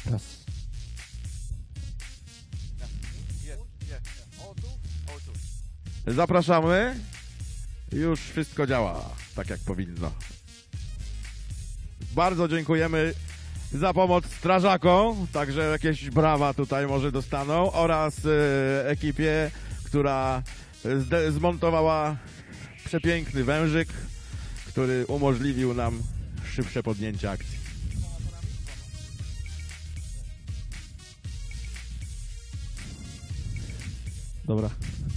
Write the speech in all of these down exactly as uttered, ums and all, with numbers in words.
Raz. Zapraszamy. Już wszystko działa tak, jak powinno. Bardzo dziękujemy za pomoc strażakom, także jakieś brawa tutaj może dostaną, oraz y, ekipie, która zmontowała przepiękny wężyk, który umożliwił nam szybsze podjęcie akcji. Dobra.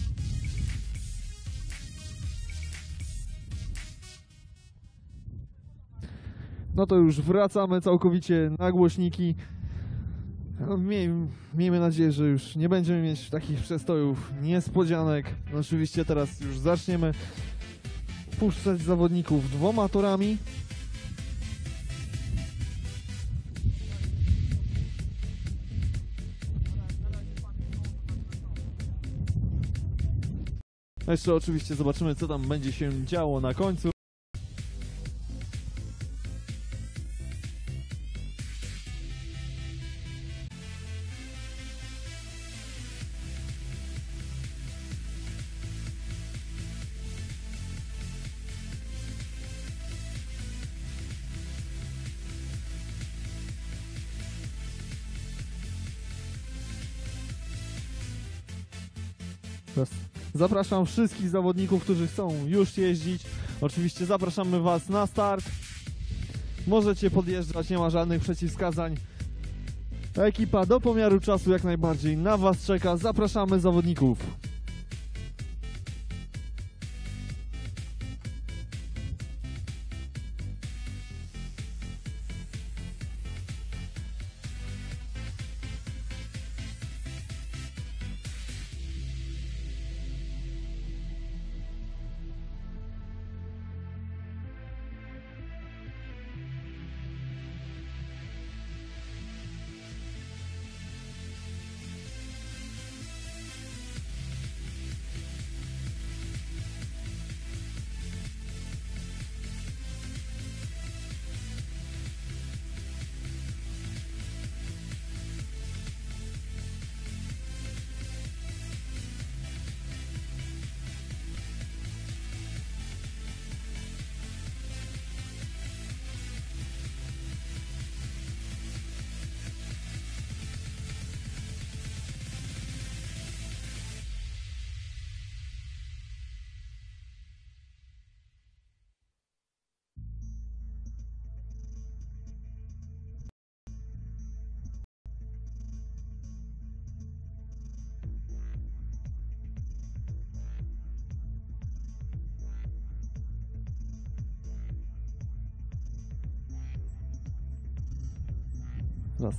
No to już wracamy całkowicie na głośniki. No, miej, miejmy nadzieję, że już nie będziemy mieć takich przestojów, niespodzianek. No, oczywiście teraz już zaczniemy puszczać zawodników dwoma torami. Jeszcze oczywiście zobaczymy, co tam będzie się działo na końcu. Zapraszam wszystkich zawodników, którzy chcą już jeździć. Oczywiście zapraszamy Was na start. Możecie podjeżdżać, nie ma żadnych przeciwwskazań. Ekipa do pomiaru czasu jak najbardziej na Was czeka. Zapraszamy zawodników. Raz.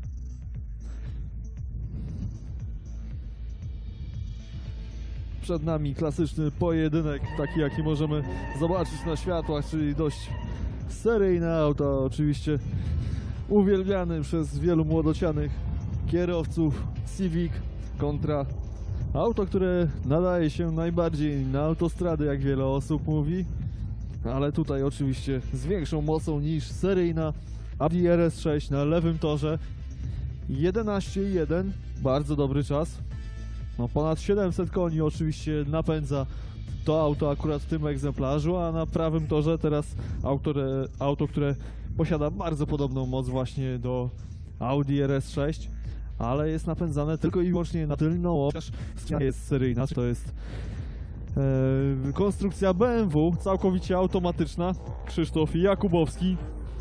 Przed nami klasyczny pojedynek, taki jaki możemy zobaczyć na światłach, czyli dość seryjne auta, oczywiście uwielbiany przez wielu młodocianych kierowców Civic kontra auto, które nadaje się najbardziej na autostrady, jak wiele osób mówi, ale tutaj oczywiście z większą mocą niż seryjna Audi R S sześć na lewym torze. jedenaście jeden, bardzo dobry czas. No, ponad siedemset koni oczywiście napędza to auto akurat w tym egzemplarzu, a na prawym torze teraz auto, auto które posiada bardzo podobną moc właśnie do Audi R S sześć, ale jest napędzane tylko i wyłącznie na tylną oś. Jest seryjna, to jest e, konstrukcja B M W, całkowicie automatyczna. Krzysztof Jakubowski.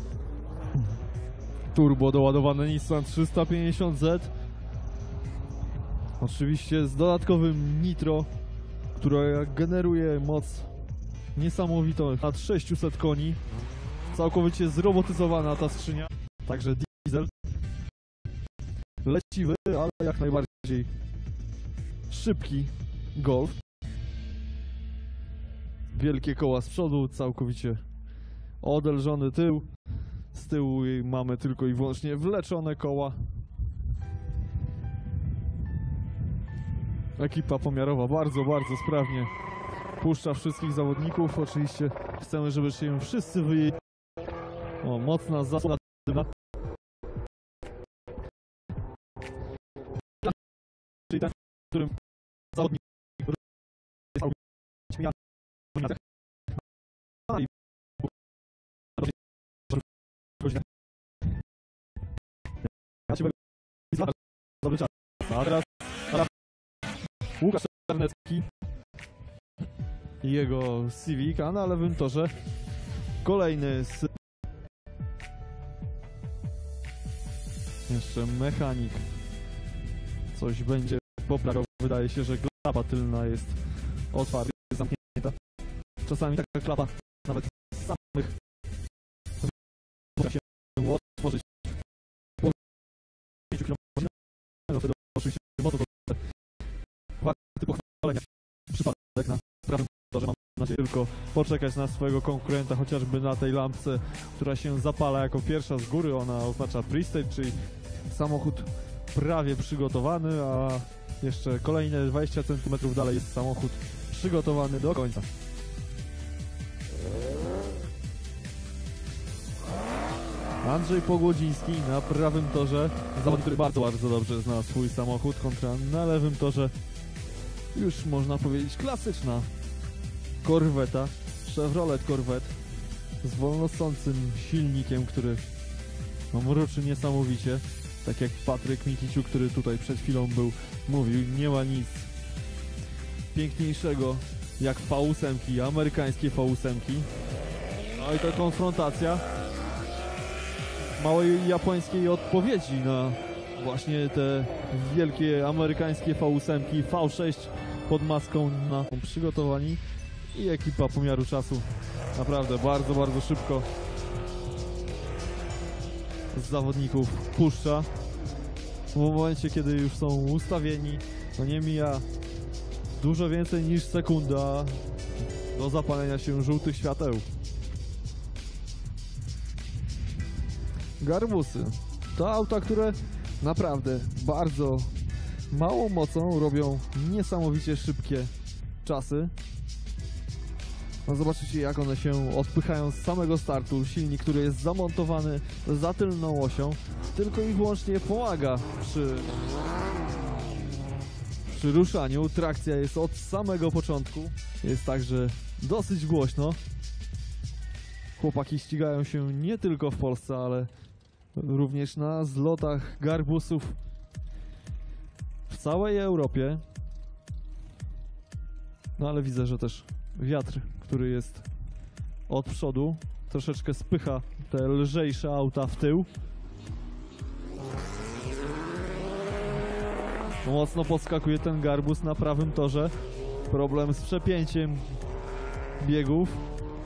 Turbo doładowane Nissan trzysta pięćdziesiąt Z. Oczywiście z dodatkowym nitro, które generuje moc niesamowitą, nad sześćset koni. Całkowicie zrobotyzowana ta skrzynia. Także diesel. Leciwy, ale jak najbardziej szybki Golf. Wielkie koła z przodu, całkowicie odelżony tył. Z tyłu mamy tylko i wyłącznie wleczone koła. Ekipa pomiarowa bardzo, bardzo sprawnie puszcza wszystkich zawodników. Oczywiście chcemy, żeby się wszyscy wyjęli. O, mocna zasłona dymna. zawodnik, a teraz Łukasz Czarnecki i jego Civic, a na lewym torze kolejny z... jeszcze mechanik. Coś będzie poprawiał. Wydaje się, że klapa tylna jest otwarta, jest zamknięta. Czasami taka klapa nawet z samych potrafi się otworzyć po pięciu kilometrach. Wtedy oczywiście moto to warty pochwalenia. Przypadek na prawym torze, mam nadzieję tylko poczekać na swojego konkurenta, chociażby na tej lampce, która się zapala jako pierwsza z góry. Ona oznacza pre-stage, czyli samochód prawie przygotowany, a jeszcze kolejne dwadzieścia centymetrów dalej jest samochód przygotowany do końca. Andrzej Pogłodziński na prawym torze, zawodnik, który bardzo, bardzo dobrze zna swój samochód, kontra na lewym torze już można powiedzieć klasyczna korweta, Chevrolet Corvette z wolnosącym silnikiem, który no, mruczy niesamowicie. Tak jak Patryk Mikiciu, który tutaj przed chwilą był, mówił, nie ma nic piękniejszego jak V osiem, amerykańskie V osiem. No i ta konfrontacja małej japońskiej odpowiedzi na właśnie te wielkie amerykańskie V osiem, V sześć pod maską na przygotowani i ekipa pomiaru czasu naprawdę bardzo, bardzo szybko z zawodników puszcza. W momencie, kiedy już są ustawieni, no nie mija dużo więcej niż sekunda do zapalenia się żółtych świateł. Garbusy to auta, które naprawdę bardzo małą mocą robią niesamowicie szybkie czasy. No zobaczycie, jak one się odpychają z samego startu. Silnik, który jest zamontowany za tylną osią, tylko i wyłącznie pomaga przy, przy ruszaniu. Trakcja jest od samego początku. Jest także dosyć głośno. Chłopaki ścigają się nie tylko w Polsce, ale również na zlotach garbusów w całej Europie. No ale widzę, że też wiatr, który jest od przodu, troszeczkę spycha te lżejsze auta w tył. Mocno podskakuje ten garbus na prawym torze. Problem z przepięciem biegów.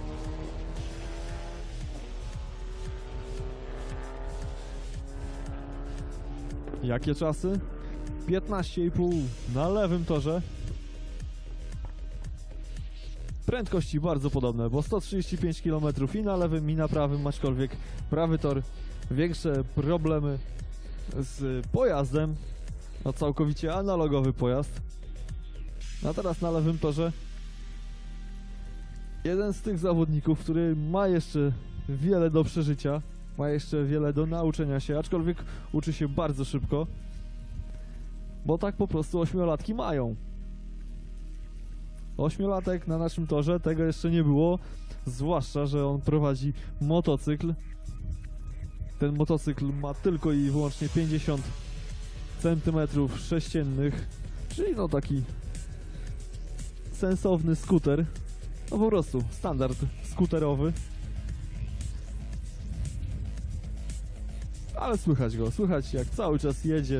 Jakie czasy? piętnaście i pół na lewym torze. Prędkości bardzo podobne, bo sto trzydzieści pięć kilometrów i na lewym, i na prawym, aczkolwiek prawy tor większe problemy z pojazdem. No całkowicie analogowy pojazd. A teraz na lewym torze jeden z tych zawodników, który ma jeszcze wiele do przeżycia, ma jeszcze wiele do nauczenia się, aczkolwiek uczy się bardzo szybko, bo tak po prostu ośmiolatki mają. Ośmiolatek na naszym torze, tego jeszcze nie było, zwłaszcza, że on prowadzi motocykl. Ten motocykl ma tylko i wyłącznie pięćdziesiąt centymetrów sześciennych, czyli no taki sensowny skuter, no po prostu standard skuterowy. Ale słychać go, słychać jak cały czas jedzie.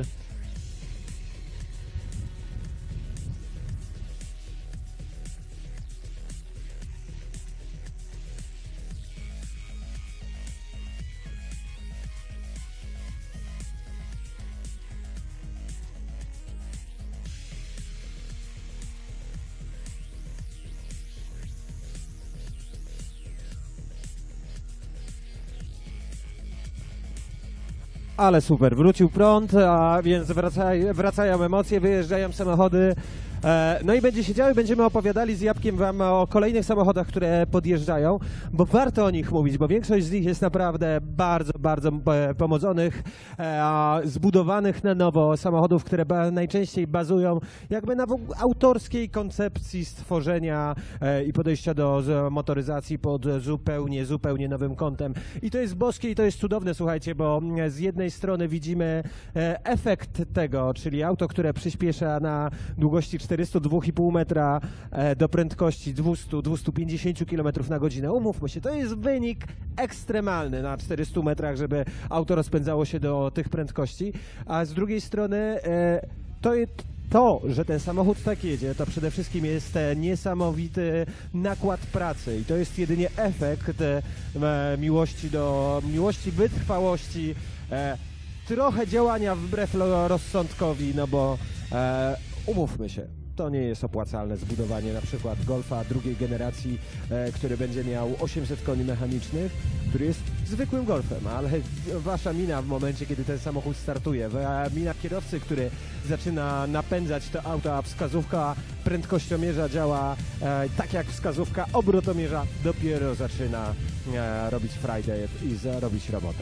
Ale super, wrócił prąd, a więc wracają, wracają emocje, wyjeżdżają samochody E, no i będzie się działo i będziemy opowiadali z Jabłkiem wam o kolejnych samochodach, które podjeżdżają, bo warto o nich mówić, bo większość z nich jest naprawdę bardzo, bardzo e, pomodzonych, e, zbudowanych na nowo samochodów, które ba najczęściej bazują jakby na autorskiej koncepcji stworzenia e, i podejścia do z, motoryzacji pod zupełnie, zupełnie nowym kątem. I to jest boskie i to jest cudowne, słuchajcie, bo z jednej strony widzimy e, efekt tego, czyli auto, które przyspiesza na długości czterysta dwa i pół metra e, do prędkości dwieście do dwustu pięćdziesięciu kilometrów na godzinę. Umówmy się, to jest wynik ekstremalny na czterystu metrach, żeby auto rozpędzało się do tych prędkości, a z drugiej strony e, to jest To, że ten samochód tak jedzie, to przede wszystkim jest e, niesamowity nakład pracy i to jest jedynie efekt e, miłości do miłości, wytrwałości, e, trochę działania wbrew lo- rozsądkowi, no bo e, umówmy się, to nie jest opłacalne zbudowanie na przykład Golfa drugiej generacji, e, który będzie miał osiemset koni mechanicznych, który jest zwykłym Golfem, ale wasza mina w momencie, kiedy ten samochód startuje, mina kierowcy, który zaczyna napędzać to auto, a wskazówka prędkościomierza działa e, tak jak wskazówka obrotomierza, dopiero zaczyna e, robić frajdę i zarobić robotę.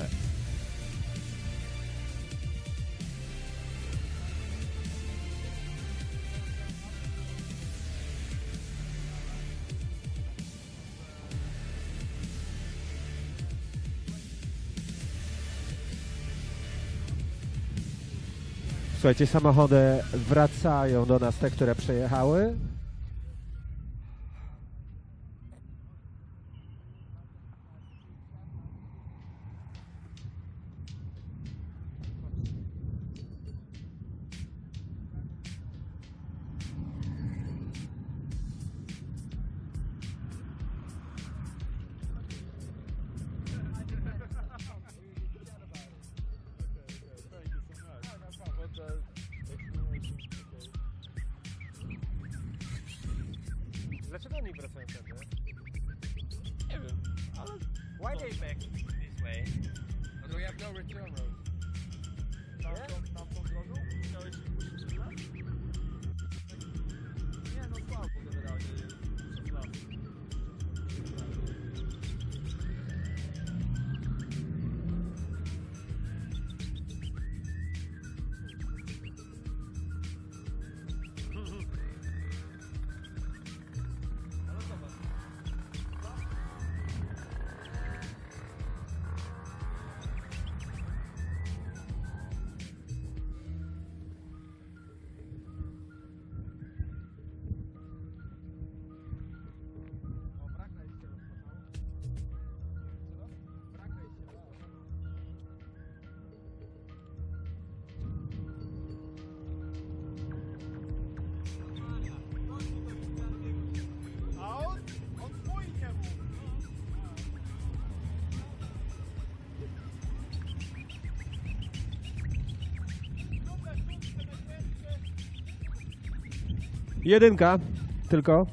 Słuchajcie, samochody wracają do nas, te, które przejechały. Dlaczego oni wracają tędy? Nie wiem, ale... Why they back this way? No we have no return road. Tamtą, tamtą drogą? Chciałeś iść Nie, no słabo generalnie jest. Przez las. Jedynka tylko.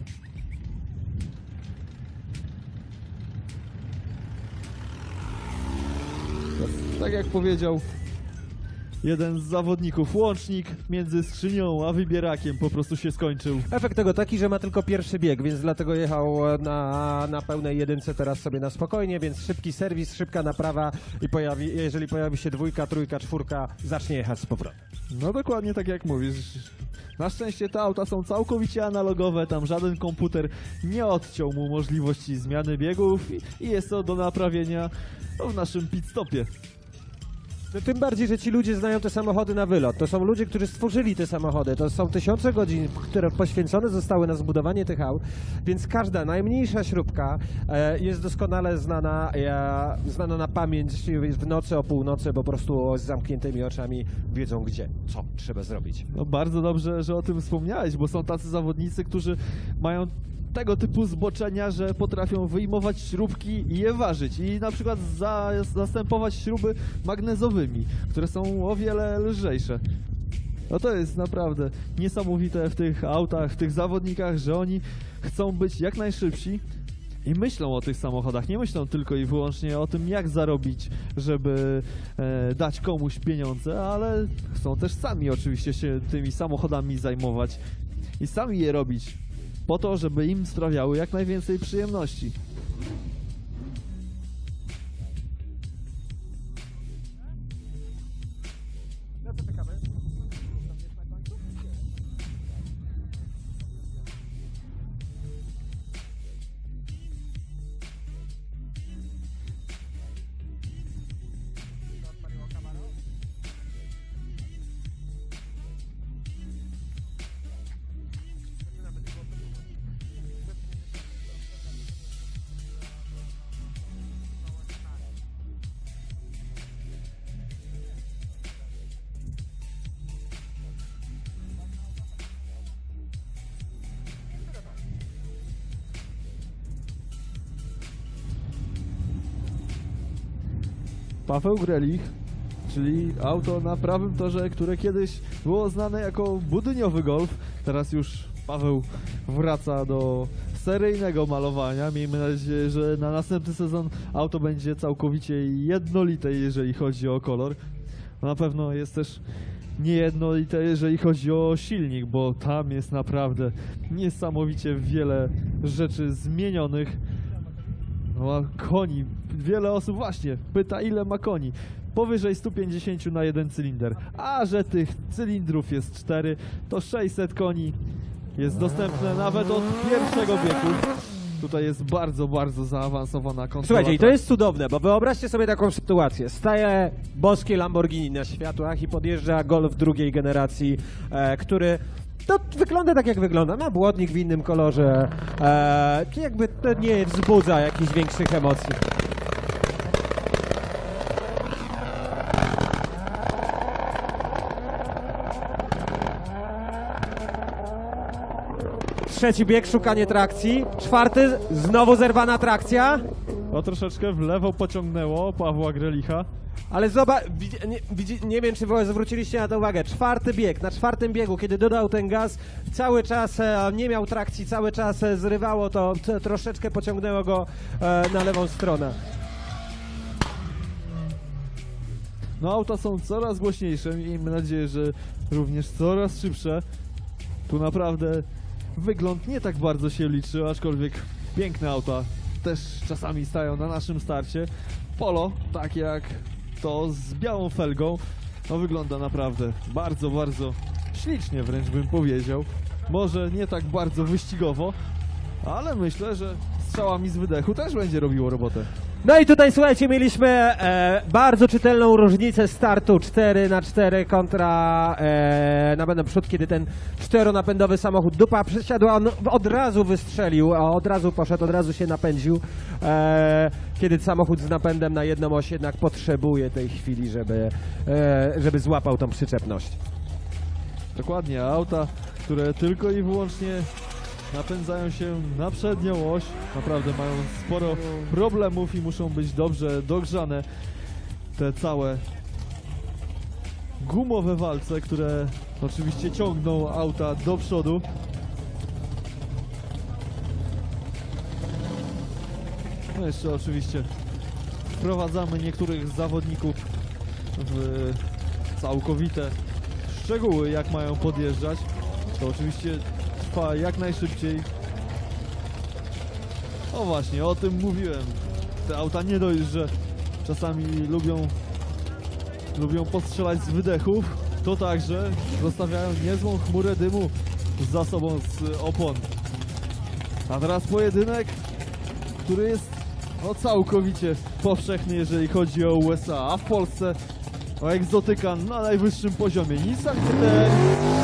Tak jak powiedział jeden z zawodników, łącznik między skrzynią a wybierakiem po prostu się skończył. Efekt tego taki, że ma tylko pierwszy bieg, więc dlatego jechał na, na pełnej jedynce, teraz sobie na spokojnie, więc szybki serwis, szybka naprawa i pojawi, jeżeli pojawi się dwójka, trójka, czwórka, zacznie jechać z powrotem. No dokładnie tak jak mówisz. Na szczęście te auta są całkowicie analogowe, tam żaden komputer nie odciął mu możliwości zmiany biegów i, i jest to do naprawienia no, w naszym pit stopie. No, tym bardziej, że ci ludzie znają te samochody na wylot. To są ludzie, którzy stworzyli te samochody. To są tysiące godzin, które poświęcone zostały na zbudowanie tych aut, więc każda najmniejsza śrubka e, jest doskonale znana, e, znana na pamięć w nocy o północy, po prostu z zamkniętymi oczami wiedzą gdzie, co trzeba zrobić. No bardzo dobrze, że o tym wspomniałeś, bo są tacy zawodnicy, którzy mają tego typu zboczenia, że potrafią wyjmować śrubki i je ważyć i na przykład za, zastępować śruby magnezowymi, które są o wiele lżejsze. No to jest naprawdę niesamowite w tych autach, w tych zawodnikach, że oni chcą być jak najszybsi i myślą o tych samochodach, nie myślą tylko i wyłącznie o tym, jak zarobić, żeby e, dać komuś pieniądze, ale chcą też sami oczywiście się tymi samochodami zajmować i sami je robić, po to, żeby im sprawiały jak najwięcej przyjemności. Na co czekamy? Paweł Grelich, czyli auto na prawym torze, które kiedyś było znane jako budyniowy Golf. Teraz już Paweł wraca do seryjnego malowania. Miejmy nadzieję, że na następny sezon auto będzie całkowicie jednolite, jeżeli chodzi o kolor. Na pewno jest też niejednolite, jeżeli chodzi o silnik, bo tam jest naprawdę niesamowicie wiele rzeczy zmienionych. No, a koni, wiele osób właśnie pyta, ile ma koni. Powyżej stu pięćdziesięciu na jeden cylinder, a że tych cylindrów jest cztery, to sześćset koni jest dostępne nawet od pierwszego biegu. Tutaj jest bardzo, bardzo zaawansowana kontrola. Słuchajcie, i to jest cudowne, bo wyobraźcie sobie taką sytuację. Staje boskie Lamborghini na światłach i podjeżdża Golf drugiej generacji, e, który to wygląda tak, jak wygląda. Ma błotnik w innym kolorze. E, jakby to nie wzbudza jakichś większych emocji. Trzeci bieg, szukanie trakcji. Czwarty, znowu zerwana trakcja. No troszeczkę w lewo pociągnęło Pawła Grelicha. Ale zobacz, widzi, nie, widzi, nie wiem, czy wy zwróciliście na to uwagę. Czwarty bieg, na czwartym biegu, kiedy dodał ten gaz, cały czas e, nie miał trakcji, cały czas e, zrywało to, t, troszeczkę pociągnęło go e, na lewą stronę. No auta są coraz głośniejsze, miejmy nadzieję, że również coraz szybsze. Tu naprawdę wygląd nie tak bardzo się liczy, aczkolwiek piękne auta też czasami stają na naszym starcie. Polo, tak jak to z białą felgą, no wygląda naprawdę bardzo, bardzo ślicznie, wręcz bym powiedział. Może nie tak bardzo wyścigowo, ale myślę, że strzałami z wydechu też będzie robiło robotę. No i tutaj, słuchajcie, mieliśmy e, bardzo czytelną różnicę startu cztery na cztery kontra e, napędem przód, kiedy ten czteronapędowy samochód dupa przysiadł, on od razu wystrzelił, a od razu poszedł, od razu się napędził, e, kiedy samochód z napędem na jedną oś jednak potrzebuje tej chwili, żeby, e, żeby złapał tą przyczepność. Dokładnie, auta, które tylko i wyłącznie napędzają się na przednią oś, naprawdę mają sporo problemów i muszą być dobrze dogrzane. Te całe gumowe walce, które oczywiście ciągną auta do przodu. No jeszcze oczywiście wprowadzamy niektórych zawodników w całkowite szczegóły, jak mają podjeżdżać. To oczywiście trwa jak najszybciej. O właśnie, o tym mówiłem. Te auta nie dość, że czasami lubią lubią postrzelać z wydechów, to także zostawiają niezłą chmurę dymu za sobą z opon. A teraz pojedynek, który jest no, całkowicie powszechny, jeżeli chodzi o U S A, a w Polsce o egzotyka na najwyższym poziomie. Nissan G T R.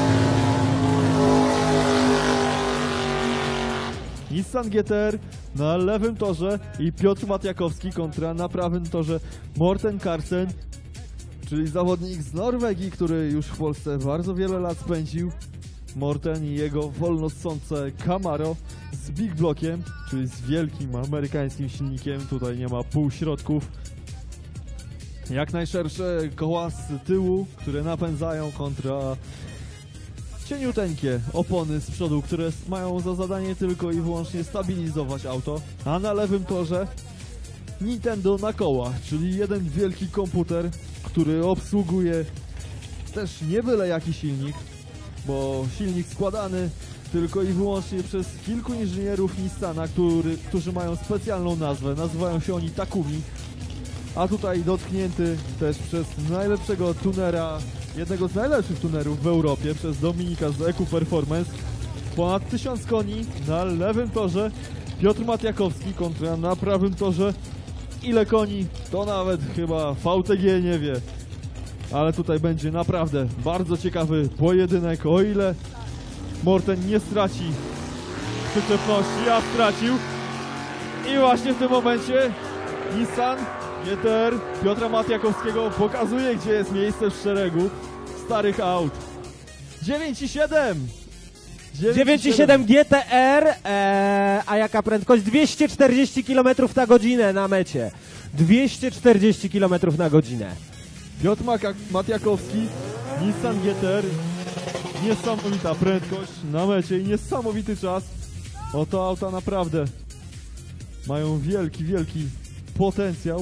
Nissan G T R na lewym torze i Piotr Matiakowski kontra na prawym torze Morten Karlsen, czyli zawodnik z Norwegii, który już w Polsce bardzo wiele lat spędził. Morten i jego wolnossące Camaro z Big Blockiem, czyli z wielkim amerykańskim silnikiem. Tutaj nie ma półśrodków. Jak najszersze koła z tyłu, które napędzają kontra cieniuteńkie opony z przodu, które mają za zadanie tylko i wyłącznie stabilizować auto. A na lewym torze Nintendo na kołach, czyli jeden wielki komputer, który obsługuje też nie byle jaki silnik, bo silnik składany tylko i wyłącznie przez kilku inżynierów Nissana, który, którzy mają specjalną nazwę. Nazywają się oni Takumi. A tutaj dotknięty też przez najlepszego tunera, jednego z najlepszych tunerów w Europie, przez Dominika z Eku Performance. Ponad tysiąc koni na lewym torze. Piotr Matiakowski kontra na prawym torze. Ile koni, to nawet chyba V T G nie wie. Ale tutaj będzie naprawdę bardzo ciekawy pojedynek, o ile Morten nie straci przyczepności, a stracił. I właśnie w tym momencie Nissan G T R Piotra Matiakowskiego pokazuje, gdzie jest miejsce w szeregu starych aut. dziewięć i siedem! dziewięć i siedem G T R, e, a jaka prędkość? dwieście czterdzieści kilometrów na godzinę na mecie. dwieście czterdzieści kilometrów na godzinę. Piotr Maka- Matiakowski, Nissan G T R. Niesamowita prędkość na mecie i niesamowity czas. Oto auta naprawdę mają wielki, wielki potencjał.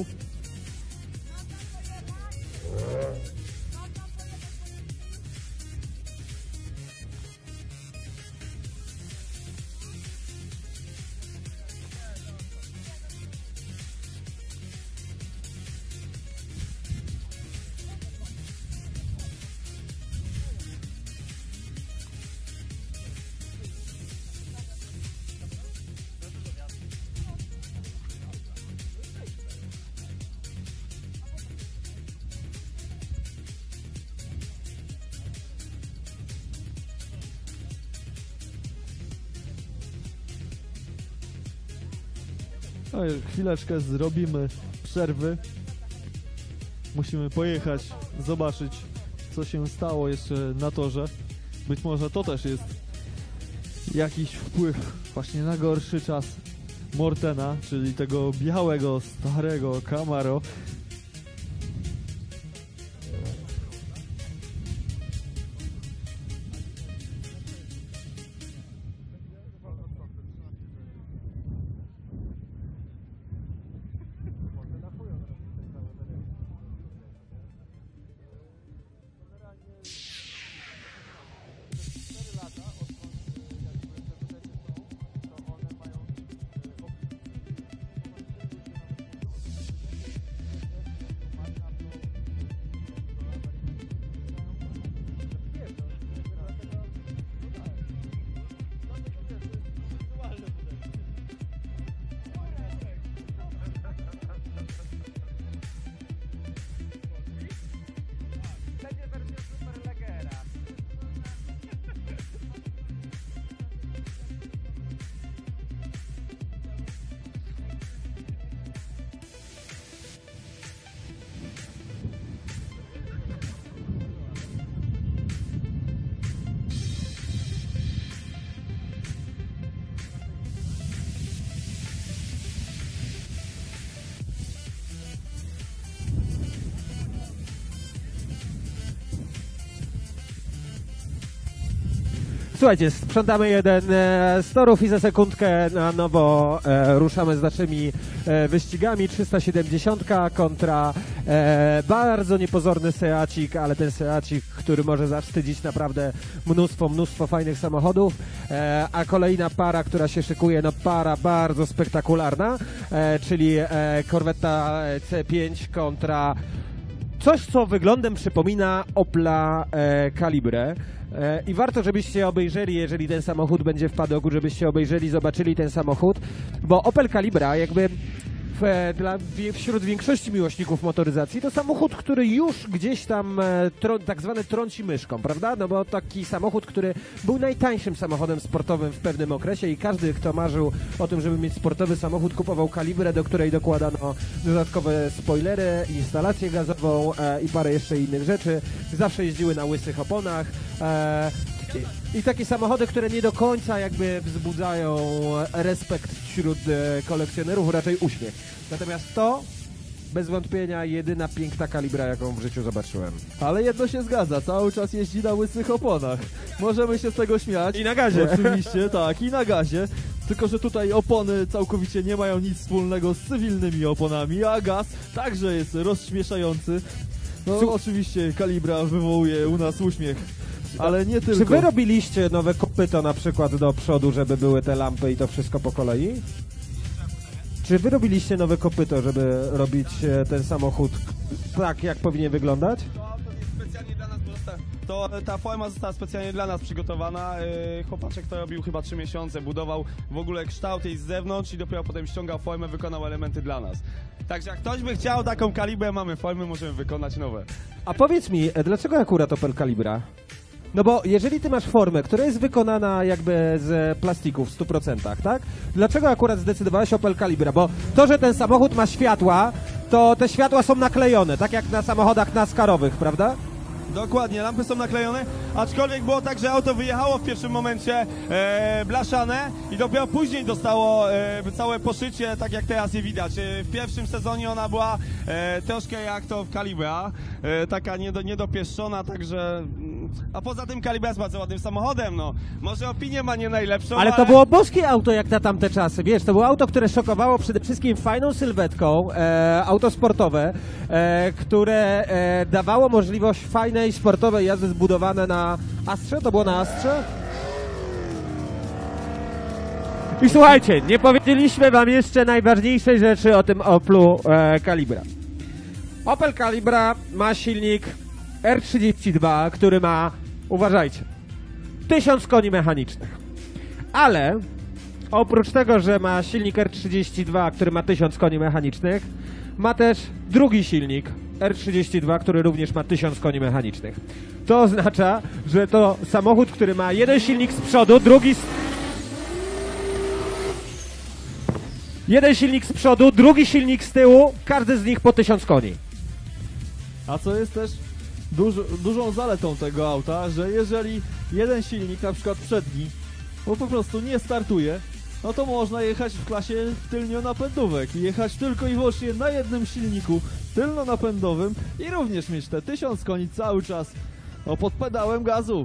No i chwileczkę zrobimy przerwy. Musimy pojechać, zobaczyć, co się stało jeszcze na torze. Być może to też jest jakiś wpływ właśnie na gorszy czas Mortena, czyli tego białego, starego Camaro. Słuchajcie, sprzątamy jeden e, z torów i za sekundkę na nowo e, ruszamy z naszymi e, wyścigami. trzysta siedemdziesiąt kontra e, bardzo niepozorny Seacik, ale ten Seacik, który może zawstydzić naprawdę mnóstwo, mnóstwo fajnych samochodów. E, a kolejna para, która się szykuje, no para bardzo spektakularna, e, czyli e, Corvetta C pięć kontra coś, co wyglądem przypomina Opla e, Calibre. E, I warto, żebyście obejrzeli, jeżeli ten samochód będzie w padoku, żebyście obejrzeli, zobaczyli ten samochód, bo Opel Calibra jakby w, e, dla, w, wśród większości miłośników motoryzacji to samochód, który już gdzieś tam e, tro, tak zwane trąci myszką, prawda? No bo taki samochód, który był najtańszym samochodem sportowym w pewnym okresie i każdy, kto marzył o tym, żeby mieć sportowy samochód, kupował Calibrę, do której dokładano dodatkowe spoilery, instalację gazową e, i parę jeszcze innych rzeczy. Zawsze jeździły na łysych oponach. E, I, I takie samochody, które nie do końca jakby wzbudzają respekt wśród e, kolekcjonerów, raczej uśmiech. Natomiast to bez wątpienia jedyna piękna Calibra, jaką w życiu zobaczyłem. Ale jedno się zgadza, cały czas jeździ na łysych oponach. Możemy się z tego śmiać. I na gazie. Oczywiście, tak, i na gazie. Tylko że tutaj opony całkowicie nie mają nic wspólnego z cywilnymi oponami, a gaz także jest rozśmieszający. No Słu- oczywiście Calibra wywołuje u nas uśmiech ale nie tylko. Czy wy robiliście nowe kopyto na przykład do przodu, żeby były te lampy i to wszystko po kolei? Czy wy robiliście nowe kopyto, żeby robić e, ten samochód tak, jak powinien wyglądać? To auto jest specjalnie dla nas, bo zosta- to ta forma została specjalnie dla nas przygotowana. Yy, Chłopaczek to robił chyba trzy miesiące, budował w ogóle kształt jej z zewnątrz i dopiero potem ściągał formę, wykonał elementy dla nas. Także jak ktoś by chciał taką kalibrę, mamy formy, możemy wykonać nowe. A powiedz mi, e, dlaczego akurat Opel Calibra? No bo jeżeli ty masz formę, która jest wykonana jakby z plastiku w stu procentach, tak? Dlaczego akurat zdecydowałeś Opel Calibra? Bo to, że ten samochód ma światła, to te światła są naklejone, tak jak na samochodach NASCARowych, prawda? Dokładnie, lampy są naklejone, aczkolwiek było tak, że auto wyjechało w pierwszym momencie e, blaszane i dopiero później dostało e, całe poszycie, tak jak teraz je widać. E, w pierwszym sezonie ona była e, troszkę jak to w Calibra, e, taka niedo, niedopieszczona, także... mm, A poza tym Calibra jest bardzo ładnym samochodem, no. Może opinię ma nie najlepszą, Ale to było boskie auto jak na tamte czasy, wiesz, to było auto, które szokowało przede wszystkim fajną sylwetką, e, auto sportowe, e, które e, dawało możliwość fajnej sportowej jazdy zbudowane na Astrze, to było na Astrze? I słuchajcie, nie powiedzieliśmy wam jeszcze najważniejszej rzeczy o tym Oplu e, Calibra. Opel Calibra ma silnik R trzydzieści dwa, który ma, uważajcie, tysiąc koni mechanicznych. Ale oprócz tego, że ma silnik R trzydzieści dwa, który ma tysiąc koni mechanicznych, ma też drugi silnik R trzydzieści dwa, który również ma tysiąc koni mechanicznych. To oznacza, że to samochód, który ma jeden silnik z przodu, drugi z... Jeden silnik z przodu, drugi silnik z tyłu, każdy z nich po tysiąc koni. A co jest też duż, dużą zaletą tego auta, że jeżeli jeden silnik, na przykład przedni, bo po prostu nie startuje, no to można jechać w klasie tylnionapędówek i jechać tylko i wyłącznie na jednym silniku tylnonapędowym i również mieć te tysiąc koni cały czas no, pod pedałem gazu.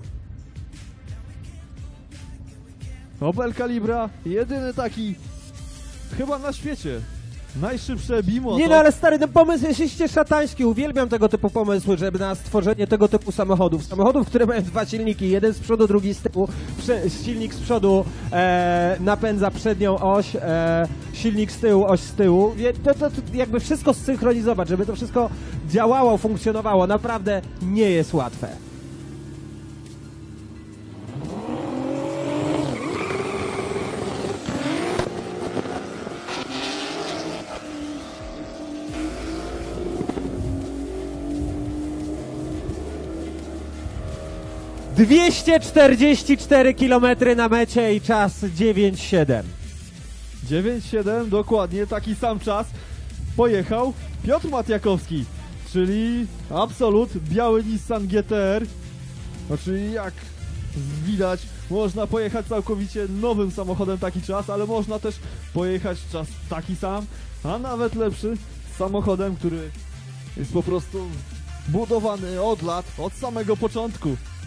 Opel Calibra, jedyny taki chyba na świecie. Najszybsze bimo. Nie no, ale stary, ten pomysł jest iście szatański. Uwielbiam tego typu pomysły, żeby na stworzenie tego typu samochodów. Samochodów, które mają dwa silniki, jeden z przodu, drugi z tyłu. Prze silnik z przodu e, napędza przednią oś, e, silnik z tyłu, oś z tyłu. Wie- To, to, to jakby wszystko zsynchronizować, żeby to wszystko działało, funkcjonowało. Naprawdę nie jest łatwe. dwieście czterdzieści cztery kilometry na mecie i czas dziewięć siedem. dziewięć siedem, dokładnie taki sam czas pojechał Piotr Matjakowski, czyli absolut biały Nissan G T R. No, czyli jak widać, można pojechać całkowicie nowym samochodem taki czas, ale można też pojechać czas taki sam, a nawet lepszy samochodem, który jest po prostu budowany od lat, od samego początku.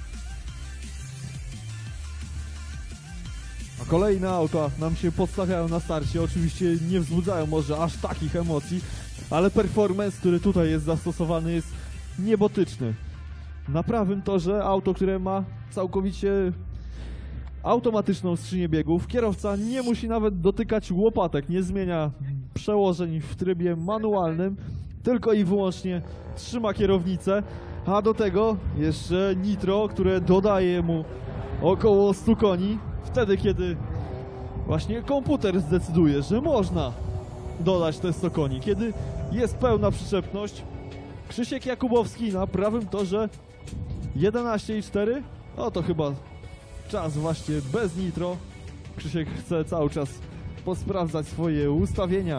A kolejne auta nam się podstawiają na starcie, oczywiście nie wzbudzają może aż takich emocji, ale performance, który tutaj jest zastosowany, jest niebotyczny. Na prawym torze auto, które ma całkowicie automatyczną skrzynię biegów, kierowca nie musi nawet dotykać łopatek, nie zmienia przełożeń w trybie manualnym, tylko i wyłącznie trzyma kierownicę, a do tego jeszcze nitro, które dodaje mu około stu koni, wtedy kiedy właśnie komputer zdecyduje, że można dodać te sto koni, kiedy jest pełna przyczepność. Krzysiek Jakubowski na prawym torze jedenaście i cztery, no to chyba czas właśnie bez nitro. Krzysiek chce cały czas posprawdzać swoje ustawienia.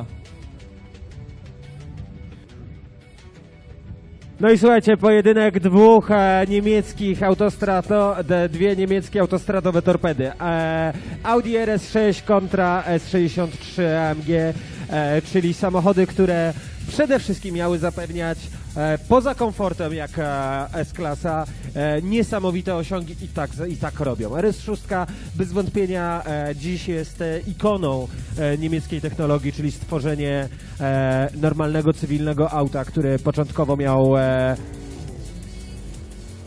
No i słuchajcie, pojedynek dwóch e, niemieckich autostrato, de, dwie niemieckie autostradowe torpedy. E, Audi R S sześć kontra S sześćdziesiąt trzy A M G, e, czyli samochody, które przede wszystkim miały zapewniać e, poza komfortem jak e, S-klasa e, niesamowite osiągi i tak, i tak robią. R S sześć bez wątpienia e, dziś jest e, ikoną e, niemieckiej technologii, czyli stworzenie e, normalnego, cywilnego auta, który początkowo miał e,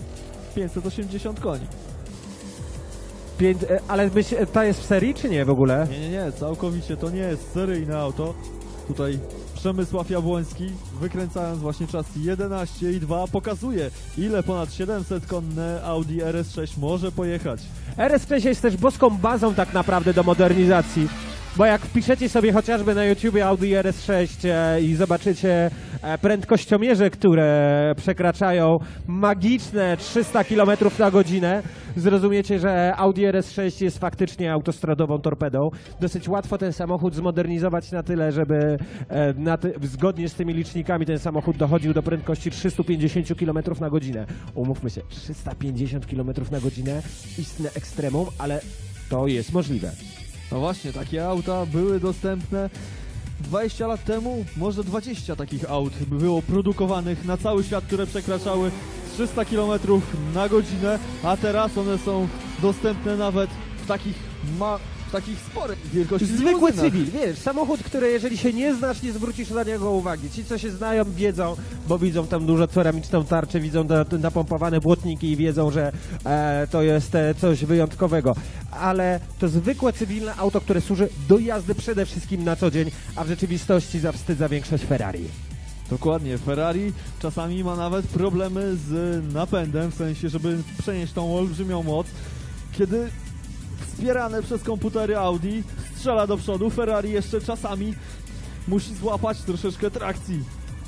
pięćset osiemdziesiąt koni. Pięć, e, ale byś, e, ta jest w serii, czy nie w ogóle? Nie, nie, nie, całkowicie to nie jest seryjne auto. Tutaj Przemysław Jabłoński, wykręcając właśnie czas jedenaście i dwa, pokazuje, ile ponad siedemset konne Audi R S sześć może pojechać. R S sześć jest też boską bazą tak naprawdę do modernizacji, bo jak wpiszecie sobie chociażby na YouTubie Audi R S sześć e, i zobaczycie e, prędkościomierze, które przekraczają magiczne trzysta kilometrów na godzinę, zrozumiecie, że Audi R S sześć jest faktycznie autostradową torpedą. Dosyć łatwo ten samochód zmodernizować na tyle, żeby e, na ty zgodnie z tymi licznikami ten samochód dochodził do prędkości trzysta pięćdziesiąt kilometrów na godzinę. Umówmy się, trzysta pięćdziesiąt kilometrów na godzinę, istne ekstremum, ale to jest możliwe. No właśnie, takie auta były dostępne dwadzieścia lat temu, może dwadzieścia takich aut było produkowanych na cały świat, które przekraczały trzysta kilometrów na godzinę, a teraz one są dostępne nawet w takich, ma w takich sporych wielkości Zwykły limuzynach. cywil, wiesz, samochód, który jeżeli się nie znasz, nie zwrócisz na niego uwagi. Ci, co się znają, wiedzą, bo widzą tam dużo ceramiczną tarczę, widzą na, napompowane błotniki i wiedzą, że e, to jest e, coś wyjątkowego. Ale to zwykłe cywilne auto, które służy do jazdy przede wszystkim na co dzień, a w rzeczywistości zawstydza większość Ferrari. Dokładnie, Ferrari czasami ma nawet problemy z napędem, w sensie, żeby przenieść tą olbrzymią moc. Kiedy wspierane przez komputery Audi strzela do przodu, Ferrari jeszcze czasami musi złapać troszeczkę trakcji.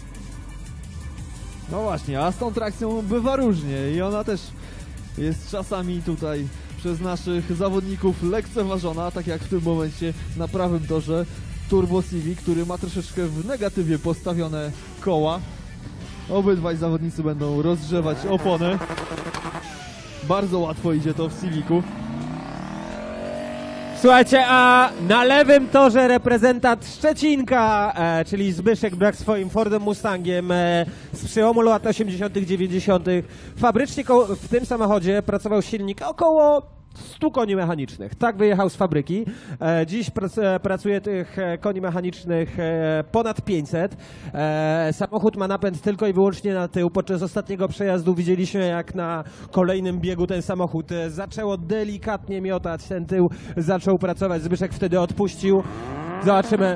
No właśnie, a z tą trakcją bywa różnie i ona też jest czasami tutaj przez naszych zawodników lekceważona, tak jak w tym momencie na prawym torze Turbo Civic, który ma troszeczkę w negatywie postawione koła. Obydwaj zawodnicy będą rozgrzewać opony. Bardzo łatwo idzie to w Civicu. Słuchajcie, a na lewym torze reprezentant Szczecinka, e, czyli Zbyszek Brak swoim Fordem Mustangiem e, z przełomu lat osiemdziesiątych, dziewięćdziesiątych. Fabrycznie ko- w tym samochodzie pracował silnik około stu koni mechanicznych. Tak wyjechał z fabryki. E, dziś prac, e, pracuje tych e, koni mechanicznych e, ponad pięćset. E, samochód ma napęd tylko i wyłącznie na tył. Podczas ostatniego przejazdu widzieliśmy, jak na kolejnym biegu ten samochód e, zaczęło delikatnie miotać. Ten tył zaczął pracować. Zbyszek wtedy odpuścił. Zobaczymy.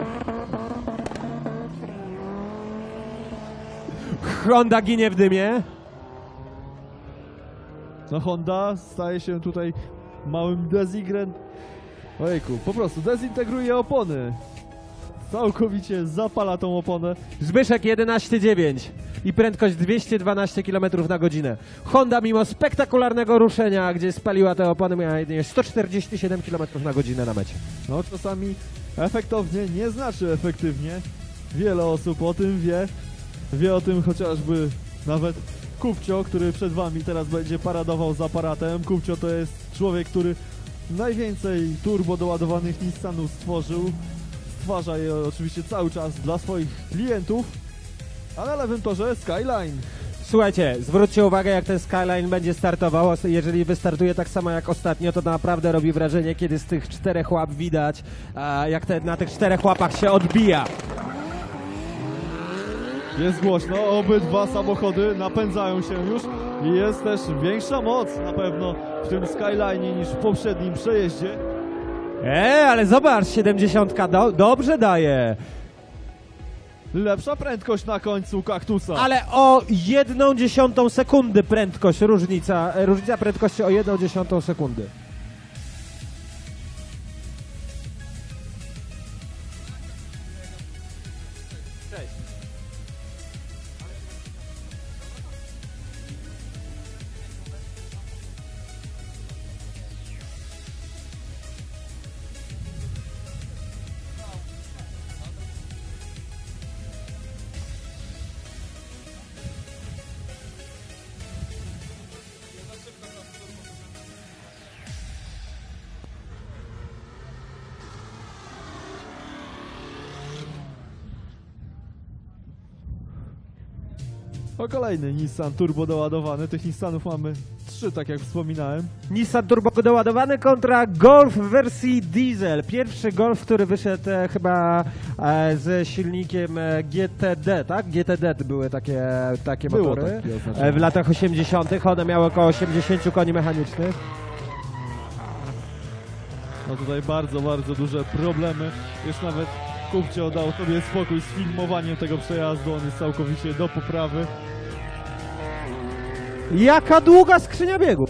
Honda ginie w dymie. No Honda staje się tutaj małym dezigrem. Ojejku, po prostu dezintegruje opony. Całkowicie zapala tą oponę. Zbyszek jedenaście dziewięć i prędkość dwieście dwanaście kilometrów na godzinę. Honda mimo spektakularnego ruszenia, gdzie spaliła te opony, miała jedynie sto czterdzieści siedem kilometrów na godzinę na mecie. No czasami efektownie nie znaczy efektywnie. Wiele osób o tym wie. Wie o tym chociażby nawet Kupcio, który przed wami teraz będzie paradował z aparatem. Kupcio to jest człowiek, który najwięcej turbo doładowanych Nissanów stworzył. Stwarza je oczywiście cały czas dla swoich klientów. A na lewym torze Skyline. Słuchajcie, zwróćcie uwagę, jak ten Skyline będzie startował. Jeżeli wystartuje tak samo jak ostatnio, to naprawdę robi wrażenie, kiedy z tych czterech łap widać, a jak te, na tych czterech łapach się odbija. Jest głośno, obydwa samochody napędzają się już i jest też większa moc na pewno w tym Skyline niż w poprzednim przejeździe. Eee, ale zobacz, siedemdziesiątka do, dobrze daje. Lepsza prędkość na końcu kaktusa. Ale o jedną dziesiątą sekundy prędkość, różnica, różnica prędkości o jedną dziesiątą sekundy. O, kolejny Nissan turbo doładowany. Tych Nissanów mamy trzy, tak jak wspominałem. Nissan Turbo doładowany kontra Golf w wersji diesel. Pierwszy Golf, który wyszedł e, chyba e, ze silnikiem e, G T D, tak? G T D były takie, takie Było motory takie oznaczenie. e, w latach osiemdziesiątych. One miały około osiemdziesiąt koni mechanicznych. No tutaj bardzo, bardzo duże problemy. Już nawet Kupcio dał sobie spokój z filmowaniem tego przejazdu. On jest całkowicie do poprawy. Jaka długa skrzynia biegów!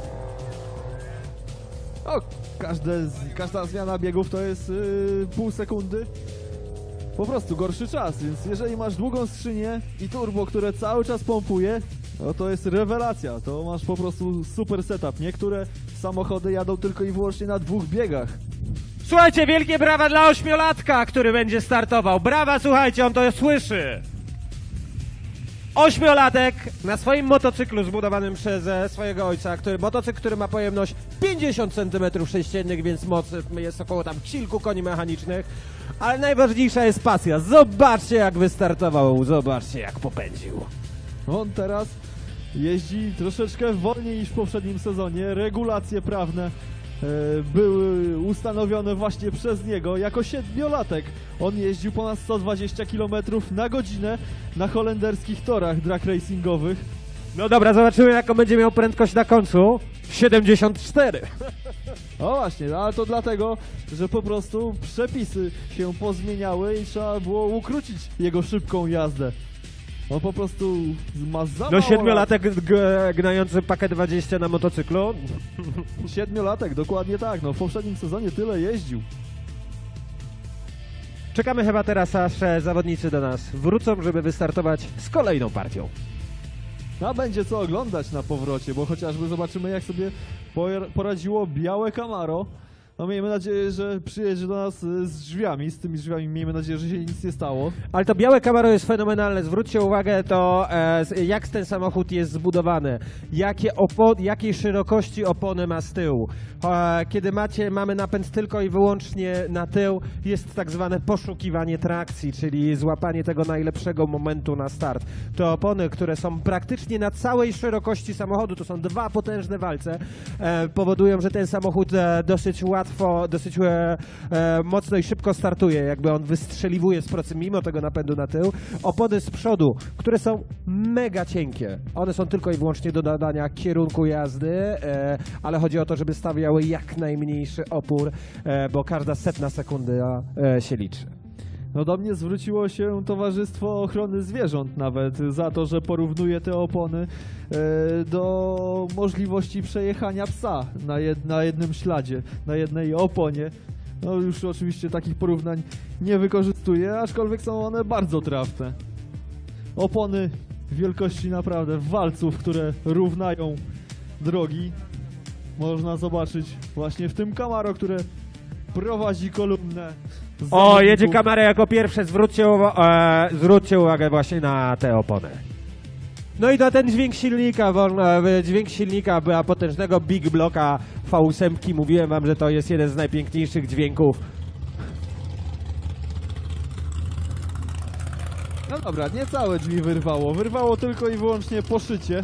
O, każde, z- każda zmiana biegów to jest yy, pół sekundy. Po prostu gorszy czas, więc jeżeli masz długą skrzynię i turbo, które cały czas pompuje, no to jest rewelacja. To masz po prostu super setup. Niektóre samochody jadą tylko i wyłącznie na dwóch biegach. Słuchajcie, wielkie brawa dla ośmiolatka, który będzie startował. Brawa, słuchajcie, on to słyszy. Ośmiolatek na swoim motocyklu zbudowanym przez e, swojego ojca, który, motocykl, który ma pojemność pięćdziesiąt centymetrów sześciennych, więc moc jest około tam kilku koni mechanicznych. Ale najważniejsza jest pasja. Zobaczcie, jak wystartował, zobaczcie, jak popędził. On teraz jeździ troszeczkę wolniej niż w poprzednim sezonie. Regulacje prawne e, były ustanowione właśnie przez niego. Jako siedmiolatek on jeździł ponad sto dwadzieścia kilometrów na godzinę na holenderskich torach drag racingowych. No dobra, zobaczymy, jaką będzie miał prędkość na końcu. siedemdziesiąt cztery. O właśnie, ale to dlatego, że po prostu przepisy się pozmieniały i trzeba było ukrócić jego szybką jazdę. On po prostu ma za No mało siedmiolatek g- gnający pakę dwadzieścia na motocyklu. lat. Siedmiolatek, dokładnie tak. No w poprzednim sezonie tyle jeździł. Czekamy chyba teraz, aż e, zawodnicy do nas wrócą, żeby wystartować z kolejną partią. A będzie co oglądać na powrocie, bo chociażby zobaczymy, jak sobie por- poradziło białe Camaro. No miejmy nadzieję, że przyjedzie do nas y, z drzwiami, z tymi drzwiami miejmy nadzieję, że się nic nie stało. Ale to białe Camaro jest fenomenalne. Zwróćcie uwagę to, e, z- jak ten samochód jest zbudowany. Jakie opo- jakiej szerokości opony ma z tyłu. E, kiedy macie, mamy napęd tylko i wyłącznie na tył, jest tak zwane poszukiwanie trakcji, czyli złapanie tego najlepszego momentu na start. Te opony, które są praktycznie na całej szerokości samochodu, to są dwa potężne walce, e, powodują, że ten samochód e, dosyć łatwo, dosyć e, e, mocno i szybko startuje, jakby on wystrzeliwuje z procy mimo tego napędu na tył. Opony z przodu, które są mega cienkie, one są tylko i wyłącznie do nadania kierunku jazdy, e, ale chodzi o to, żeby stawiały jak najmniejszy opór, e, bo każda setna sekundy e, się liczy. No do mnie zwróciło się Towarzystwo Ochrony Zwierząt nawet za to, że porównuje te opony e, do możliwości przejechania psa na, jed, na jednym śladzie, na jednej oponie. No już oczywiście takich porównań nie wykorzystuję, aczkolwiek są one bardzo trafne. Opony wielkości naprawdę walców, które równają drogi. Można zobaczyć właśnie w tym Camaro, które prowadzi kolumnę. O, zawodników. jedzie Camaro jako pierwsze, zwróćcie, uwa- e, zwróćcie uwagę właśnie na te opony. No i to ten dźwięk silnika, wolno- e, dźwięk silnika była potężnego Big Blocka V osiem. Mówiłem wam, że to jest jeden z najpiękniejszych dźwięków. No dobra, nie całe drzwi wyrwało. Wyrwało tylko i wyłącznie poszycie.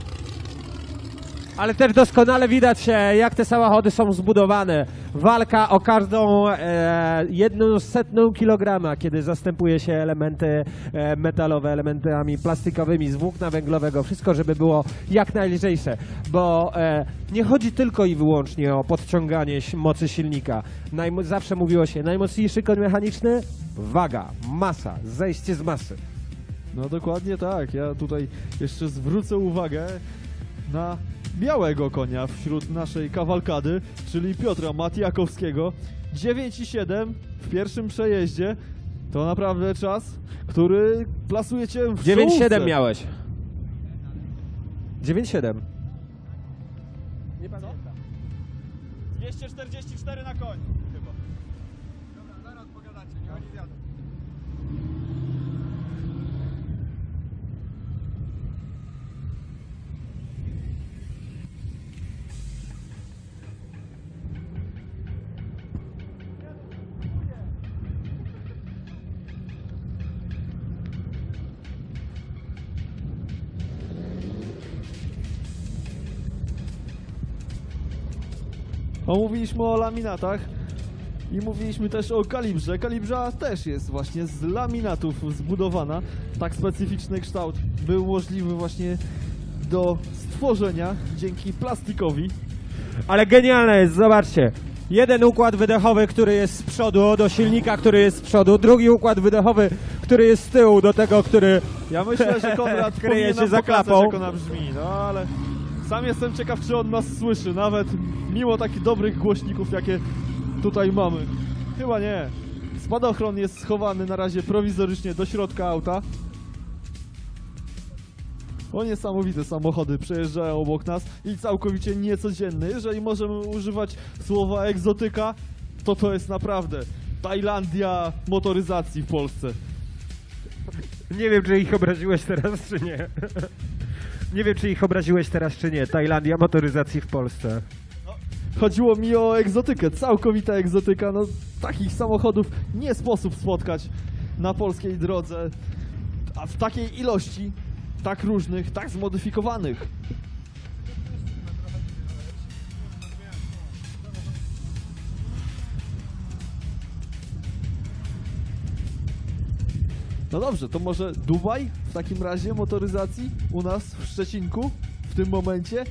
Ale też doskonale widać, e, jak te samochody są zbudowane. Walka o każdą e, jedną setną kilograma, kiedy zastępuje się elementy e, metalowe elementami plastikowymi z włókna węglowego. Wszystko, żeby było jak najlżejsze, bo e, nie chodzi tylko i wyłącznie o podciąganie si- mocy silnika. Najmo- zawsze mówiło się, najmocniejszy koń mechaniczny, waga, masa, zejście z masy. No dokładnie tak. Ja tutaj jeszcze zwrócę uwagę na białego konia wśród naszej kawalkady, czyli Piotra Matiakowskiego. dziewięć i siedem w pierwszym przejeździe. To naprawdę czas, który plasuje cię w dziewięć czołówce. siedem miałeś. dziewięć siedem. dwieście czterdzieści cztery na koń chyba. Dobra, zaraz pogadacie, nie oni zjadą. O, mówiliśmy o laminatach i mówiliśmy też o kalibrze. Kalibra też jest właśnie z laminatów zbudowana. Tak specyficzny kształt był możliwy właśnie do stworzenia dzięki plastikowi. Ale genialne jest, zobaczcie. Jeden układ wydechowy, który jest z przodu, do silnika, który jest z przodu. Drugi układ wydechowy, który jest z tyłu, do tego, który... Ja myślę, że Konrad Kryje powinien się nam za pokazać, klapą. jak ona brzmi, no ale sam jestem ciekaw, czy on nas słyszy, nawet mimo takich dobrych głośników, jakie tutaj mamy. Chyba nie. Spadochron jest schowany na razie prowizorycznie do środka auta. O, niesamowite samochody przejeżdżają obok nas i całkowicie niecodzienny. Jeżeli możemy używać słowa egzotyka, to to jest naprawdę Tajlandia motoryzacji w Polsce. Nie wiem, czy ich obraziłeś teraz, czy nie. Nie wiem, czy ich obraziłeś teraz, czy nie. Tajlandia motoryzacji w Polsce. Chodziło mi o egzotykę, całkowita egzotyka. No, takich samochodów nie sposób spotkać na polskiej drodze, a w takiej ilości, tak różnych, tak zmodyfikowanych. No dobrze, to może Dubaj w takim razie motoryzacji u nas w Szczecinku w tym momencie?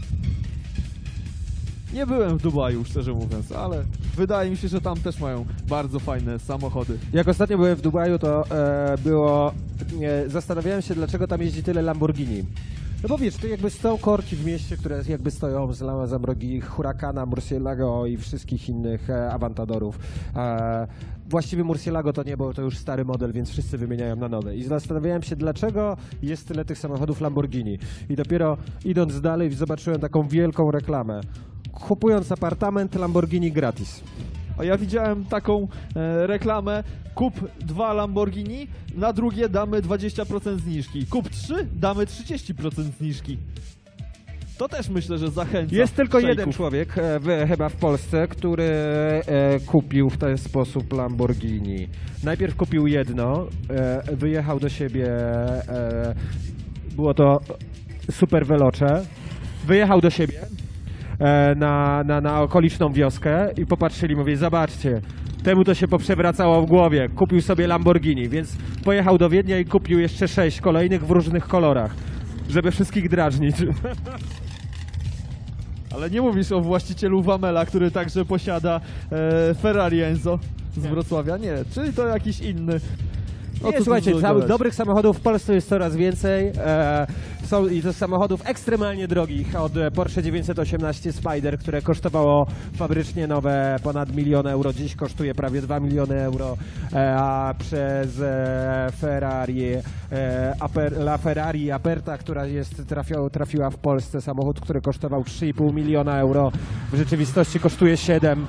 Nie byłem w Dubaju, szczerze mówiąc, ale wydaje mi się, że tam też mają bardzo fajne samochody. Jak ostatnio byłem w Dubaju, to e, było... E, zastanawiałem się, dlaczego tam jeździ tyle Lamborghini. No bo wiesz, to jakby są korki w mieście, które jakby stoją z Lamborghini, Huracana, Murcielago i wszystkich innych e, Aventadorów. E, właściwie Murcielago to nie, bo to już stary model, więc wszyscy wymieniają na nowe. I zastanawiałem się, dlaczego jest tyle tych samochodów Lamborghini. I dopiero idąc dalej zobaczyłem taką wielką reklamę. Kupując apartament, Lamborghini gratis. A ja widziałem taką e, reklamę, kup dwa Lamborghini, na drugie damy dwadzieścia procent zniżki. Kup trzy, damy trzydzieści procent zniżki. To też myślę, że zachęca. Jest tylko szejków. jeden człowiek e, w, chyba w Polsce, który e, kupił w ten sposób Lamborghini. Najpierw kupił jedno, e, wyjechał do siebie, e, było to super veloce, wyjechał do siebie e, na, na, na okoliczną wioskę i popatrzyli, mówię, zobaczcie, temu to się poprzewracało w głowie, kupił sobie Lamborghini, więc pojechał do Wiednia i kupił jeszcze sześć kolejnych w różnych kolorach, żeby wszystkich drażnić. Ale nie mówisz o właścicielu Wamela, który także posiada e, Ferrari Enzo z Wrocławia? Nie, czyli to jakiś inny. O Nie, co słuchajcie, tu całych gadać? dobrych samochodów w Polsce jest coraz więcej. E, są i to samochodów ekstremalnie drogich, od Porsche dziewięćset osiemnaście Spider, które kosztowało fabrycznie nowe ponad milion euro, dziś kosztuje prawie dwa miliony euro, e, a przez e, Ferrari, e, Aper, La Ferrari Aperta, która jest trafiła, trafiła w Polsce, samochód, który kosztował trzy i pół miliona euro, w rzeczywistości kosztuje siedem.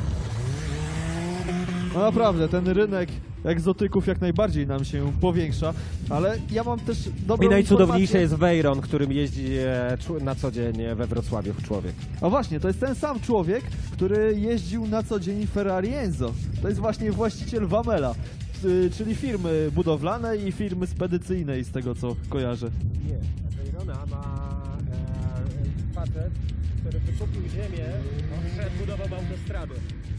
No naprawdę, ten rynek egzotyków jak najbardziej nam się powiększa, ale ja mam też dobrą I najcudowniejsze informację. jest Veyron, którym jeździ e, czu- na co dzień we Wrocławiu człowiek. A właśnie, to jest ten sam człowiek, który jeździł na co dzień Ferrari Enzo. To jest właśnie właściciel Wamela, y, czyli firmy budowlanej i firmy spedycyjnej, z tego co kojarzę. Nie, Veyrona ma e, facet, który wykupił ziemię, on budował autostradę.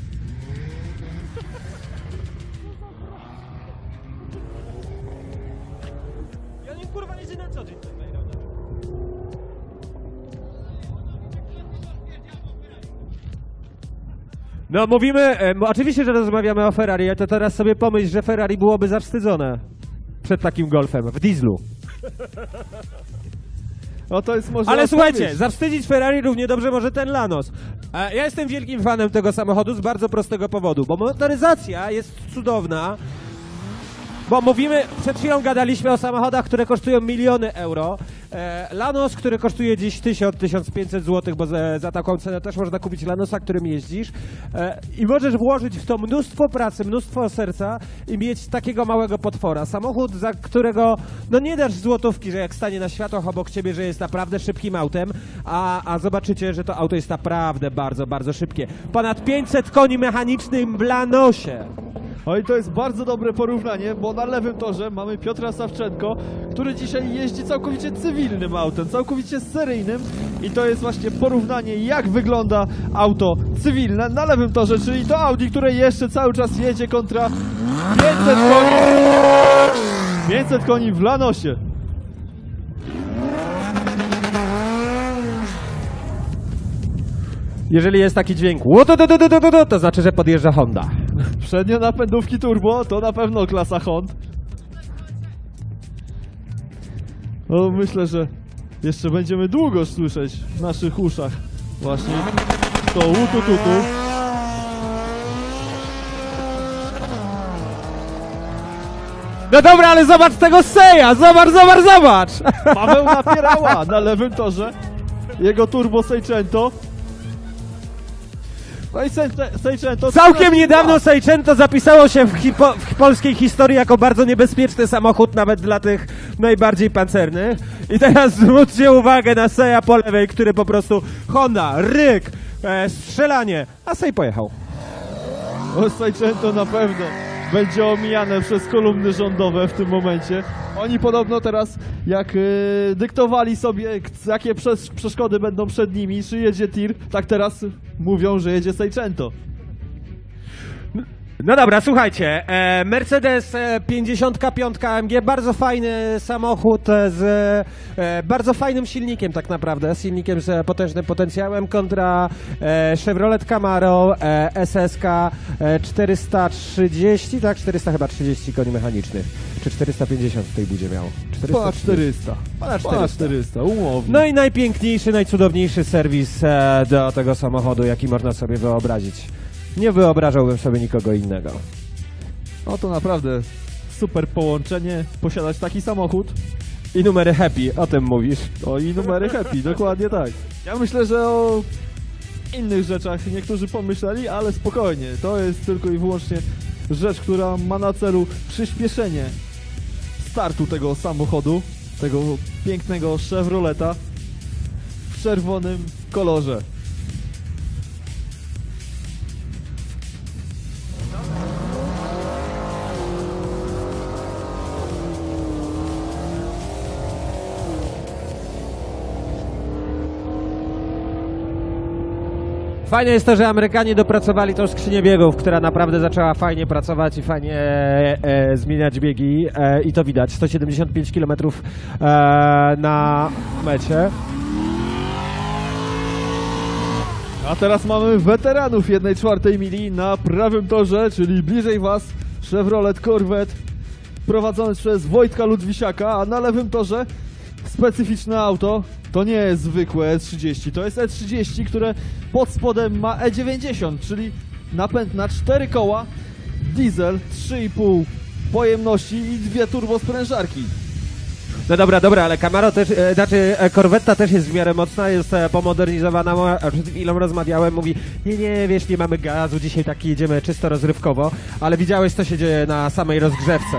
Ja nim kurwa jeździ na co dzień ten Veyrona. No mówimy, e, m- oczywiście, że rozmawiamy o Ferrari, ale to teraz sobie pomyśl, że Ferrari byłoby zawstydzone przed takim golfem, w dieslu. No to jest może Ale odpowiedź. słuchajcie, zawstydzić Ferrari równie dobrze może ten Lanos. E, Ja jestem wielkim fanem tego samochodu z bardzo prostego powodu, bo motoryzacja jest cudowna, bo mówimy, przed chwilą gadaliśmy o samochodach, które kosztują miliony euro. E, Lanos, który kosztuje dziś tysiąc do tysiąca pięciuset złotych, bo za, za taką cenę też można kupić Lanosa, którym jeździsz. E, I możesz włożyć w to mnóstwo pracy, mnóstwo serca i mieć takiego małego potwora. Samochód, za którego no nie dasz złotówki, że jak stanie na światłach obok ciebie, że jest naprawdę szybkim autem, a, a zobaczycie, że to auto jest naprawdę bardzo, bardzo szybkie. Ponad pięćset koni mechanicznych w Lanosie. Oj, to jest bardzo dobre porównanie, bo na lewym torze mamy Piotra Sawczenko, który dzisiaj jeździ całkowicie cywilnym autem, całkowicie seryjnym i to jest właśnie porównanie, jak wygląda auto cywilne na lewym torze, czyli to Audi, które jeszcze cały czas jedzie kontra pięćset koni, pięćset koni w Lanosie. Jeżeli jest taki dźwięk, łototototototo, to znaczy, że podjeżdża Honda. Przednie napędówki turbo to na pewno klasa Hond. No, myślę, że jeszcze będziemy długo słyszeć w naszych uszach właśnie to łutu-tutu. No dobra, ale zobacz tego Seja! Zobacz, zobacz, zobacz! Paweł Napierała na lewym torze. Jego turbo Seicento. No i Seice- Seicento... Całkiem niedawno Seicento zapisało się w, hipo, w polskiej historii jako bardzo niebezpieczny samochód, nawet dla tych najbardziej pancernych. I teraz zwróćcie uwagę na Seja po lewej, który po prostu Honda, ryk, e, strzelanie, a Sej pojechał. O, Seicento na pewno będzie omijane przez kolumny rządowe w tym momencie. Oni podobno teraz, jak yy, dyktowali sobie, k- jakie przes- przeszkody będą przed nimi, czy jedzie tir, tak teraz mówią, że jedzie Seicento. No dobra, słuchajcie, e, Mercedes e, pięćdziesiąt pięć A M G, bardzo fajny samochód e, z e, bardzo fajnym silnikiem tak naprawdę, silnikiem z potężnym potencjałem kontra e, Chevrolet Camaro e, S S K e, czterysta trzydzieści, tak? czterysta chyba trzydzieści koni mechanicznych, czy czterysta pięćdziesiąt w tej budzie miało? Ponad czterysta. Ponad Ponad czterysta. czterysta, umownie. No i najpiękniejszy, najcudowniejszy serwis e, do tego samochodu, jaki można sobie wyobrazić. Nie wyobrażałbym sobie nikogo innego. No to naprawdę super połączenie, posiadać taki samochód. I numery happy, o tym mówisz. O, i numery happy, dokładnie tak. Ja myślę, że o innych rzeczach niektórzy pomyśleli, ale spokojnie. To jest tylko i wyłącznie rzecz, która ma na celu przyspieszenie startu tego samochodu, tego pięknego Chevroleta w czerwonym kolorze. Fajne jest to, że Amerykanie dopracowali tą skrzynię biegów, która naprawdę zaczęła fajnie pracować i fajnie e, e, zmieniać biegi e, i to widać. sto siedemdziesiąt pięć kilometrów e, na mecie. A teraz mamy weteranów jednej czwartej mili na prawym torze, czyli bliżej was Chevrolet Corvette prowadzony przez Wojtka Ludwisiaka, a na lewym torze specyficzne auto. To nie jest zwykłe E trzydzieści, to jest E trzydzieści, które pod spodem ma E dziewięćdziesiąt, czyli napęd na cztery koła, diesel, trzy i pół pojemności i dwie turbosprężarki. No dobra, dobra, ale Camaro też, e, znaczy e, Corvetta też jest w miarę mocna, jest e, pomodernizowana, Mo- a przed chwilą rozmawiałem, mówi nie, nie, wiesz, nie mamy gazu, dzisiaj tak jedziemy czysto rozrywkowo, ale widziałeś, co się dzieje na samej rozgrzewce.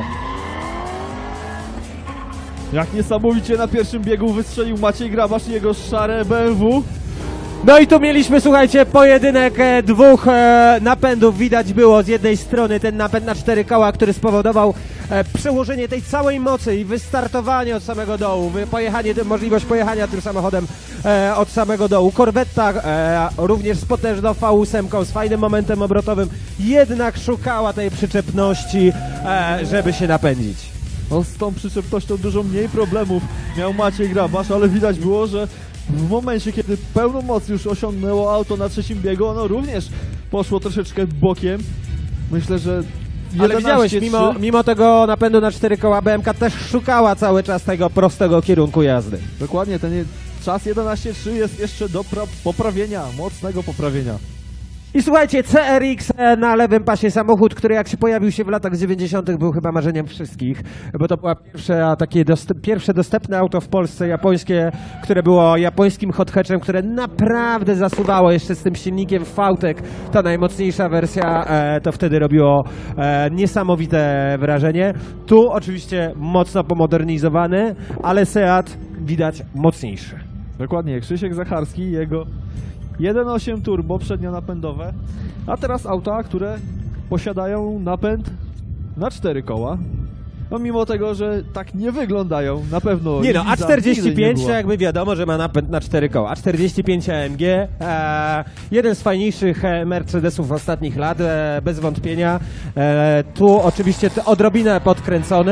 Jak niesamowicie na pierwszym biegu wystrzelił Maciej Grabasz i jego szare B M W. No i tu mieliśmy, słuchajcie, pojedynek e, dwóch e, napędów. Widać było z jednej strony ten napęd na cztery koła, który spowodował e, przełożenie tej całej mocy i wystartowanie od samego dołu, wy, pojechanie, możliwość pojechania tym samochodem e, od samego dołu. Corvetta e, również z potężną V osiem, z fajnym momentem obrotowym, jednak szukała tej przyczepności, e, żeby się napędzić. No, z tą przyczepnością dużo mniej problemów miał Maciej Grabasz, ale widać było, że w momencie, kiedy pełną moc już osiągnęło auto na trzecim biegu, ono również poszło troszeczkę bokiem. Myślę, że Ale widziałeś, jedenaście mimo, trzy. mimo tego napędu na cztery koła B M K też szukała cały czas tego prostego kierunku jazdy. Dokładnie, ten je- czas jedenaście trzy jest jeszcze do pra- poprawienia, mocnego poprawienia. I słuchajcie, C R X na lewym pasie, samochód, który jak się pojawił się w latach dziewięćdziesiątych był chyba marzeniem wszystkich, bo to było pierwsze, takie dost- pierwsze dostępne auto w Polsce, japońskie, które było japońskim hot hatchem, które naprawdę zasuwało jeszcze z tym silnikiem V-Tech, ta najmocniejsza wersja, e, to wtedy robiło e, niesamowite wrażenie. Tu oczywiście mocno pomodernizowany, ale Seat widać mocniejszy. Dokładnie, Krzysiek Zacharski i jego jeden osiem turbo przednionapędowe, a teraz auta, które posiadają napęd na cztery koła. No mimo tego, że tak nie wyglądają, na pewno Nie no, Ibiza A czterdzieści nigdy nie pięć to była. jakby wiadomo, że ma napęd na cztery koła. A czterdzieści pięć A M G, e, jeden z fajniejszych e, Mercedesów ostatnich lat, e, bez wątpienia. E, tu oczywiście t- odrobinę podkręcony.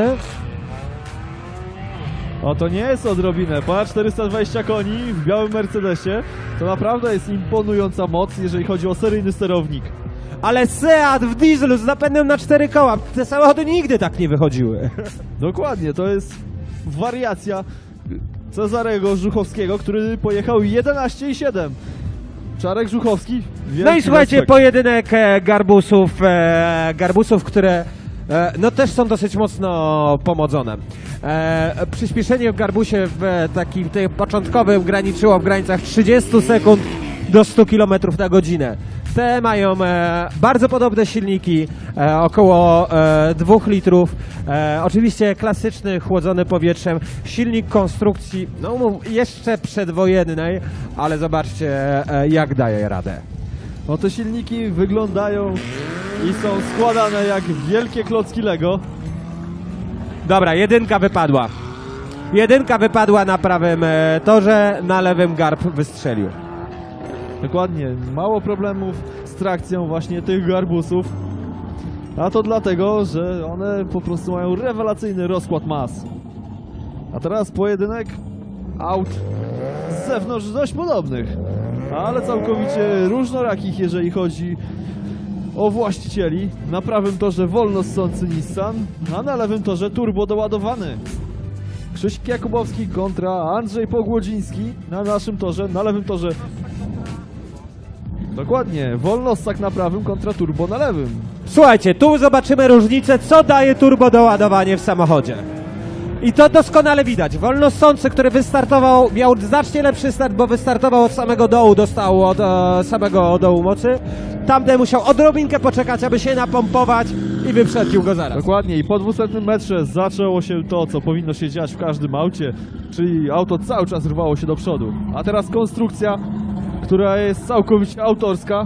O, to nie jest odrobinę. Ponad czterysta dwadzieścia koni w białym Mercedesie. To naprawdę jest imponująca moc, jeżeli chodzi o seryjny sterownik. Ale Seat w dieslu z napędem na cztery koła. Te samochody nigdy tak nie wychodziły. Dokładnie, to jest wariacja Cezarego Żuchowskiego, który pojechał jedenaście i siedem. Czarek Żuchowski. No i wielki słuchajcie, respekt. pojedynek e, garbusów, e, garbusów, które e, no też są dosyć mocno pomodzone. E, przyspieszenie w garbusie w e, takim tym początkowym graniczyło w granicach trzydzieści sekund do stu kilometrów na godzinę. Te mają e, bardzo podobne silniki, e, około e, dwóch litrów. E, oczywiście klasyczny, chłodzony powietrzem. Silnik konstrukcji, no mów, jeszcze przedwojennej, ale zobaczcie e, jak daje radę. No te silniki wyglądają i są składane jak wielkie klocki Lego. Dobra, jedynka wypadła. Jedynka wypadła na prawym e, torze, na lewym garb wystrzelił. Dokładnie, mało problemów z trakcją właśnie tych garbusów. A to dlatego, że one po prostu mają rewelacyjny rozkład mas. A teraz pojedynek aut z zewnątrz dość podobnych, ale całkowicie różnorakich, jeżeli chodzi o właścicieli. Na prawym torze wolno ssący Nissan, a na lewym torze turbo doładowany. Krzysiek Jakubowski kontra Andrzej Pogłodziński na naszym torze, na lewym torze. Dokładnie, wolnossak na prawym kontra turbo na lewym. Słuchajcie, tu zobaczymy różnicę, co daje turbo doładowanie w samochodzie. I to doskonale widać. Wolnossący, który wystartował, miał znacznie lepszy start, bo wystartował od samego dołu, dostał od e, samego dołu mocy. Tamten musiał odrobinkę poczekać, aby się napompować i wyprzedził go zaraz. Dokładnie, i po dwusetnym metrze zaczęło się to, co powinno się dziać w każdym aucie, czyli auto cały czas rwało się do przodu. A teraz konstrukcja, która jest całkowicie autorska.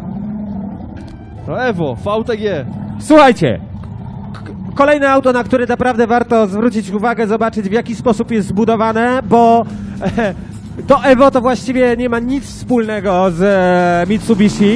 To Evo, V T G. Słuchajcie, k- kolejne auto, na które naprawdę warto zwrócić uwagę, zobaczyć w jaki sposób jest zbudowane, bo e, to Evo to właściwie nie ma nic wspólnego z e, Mitsubishi.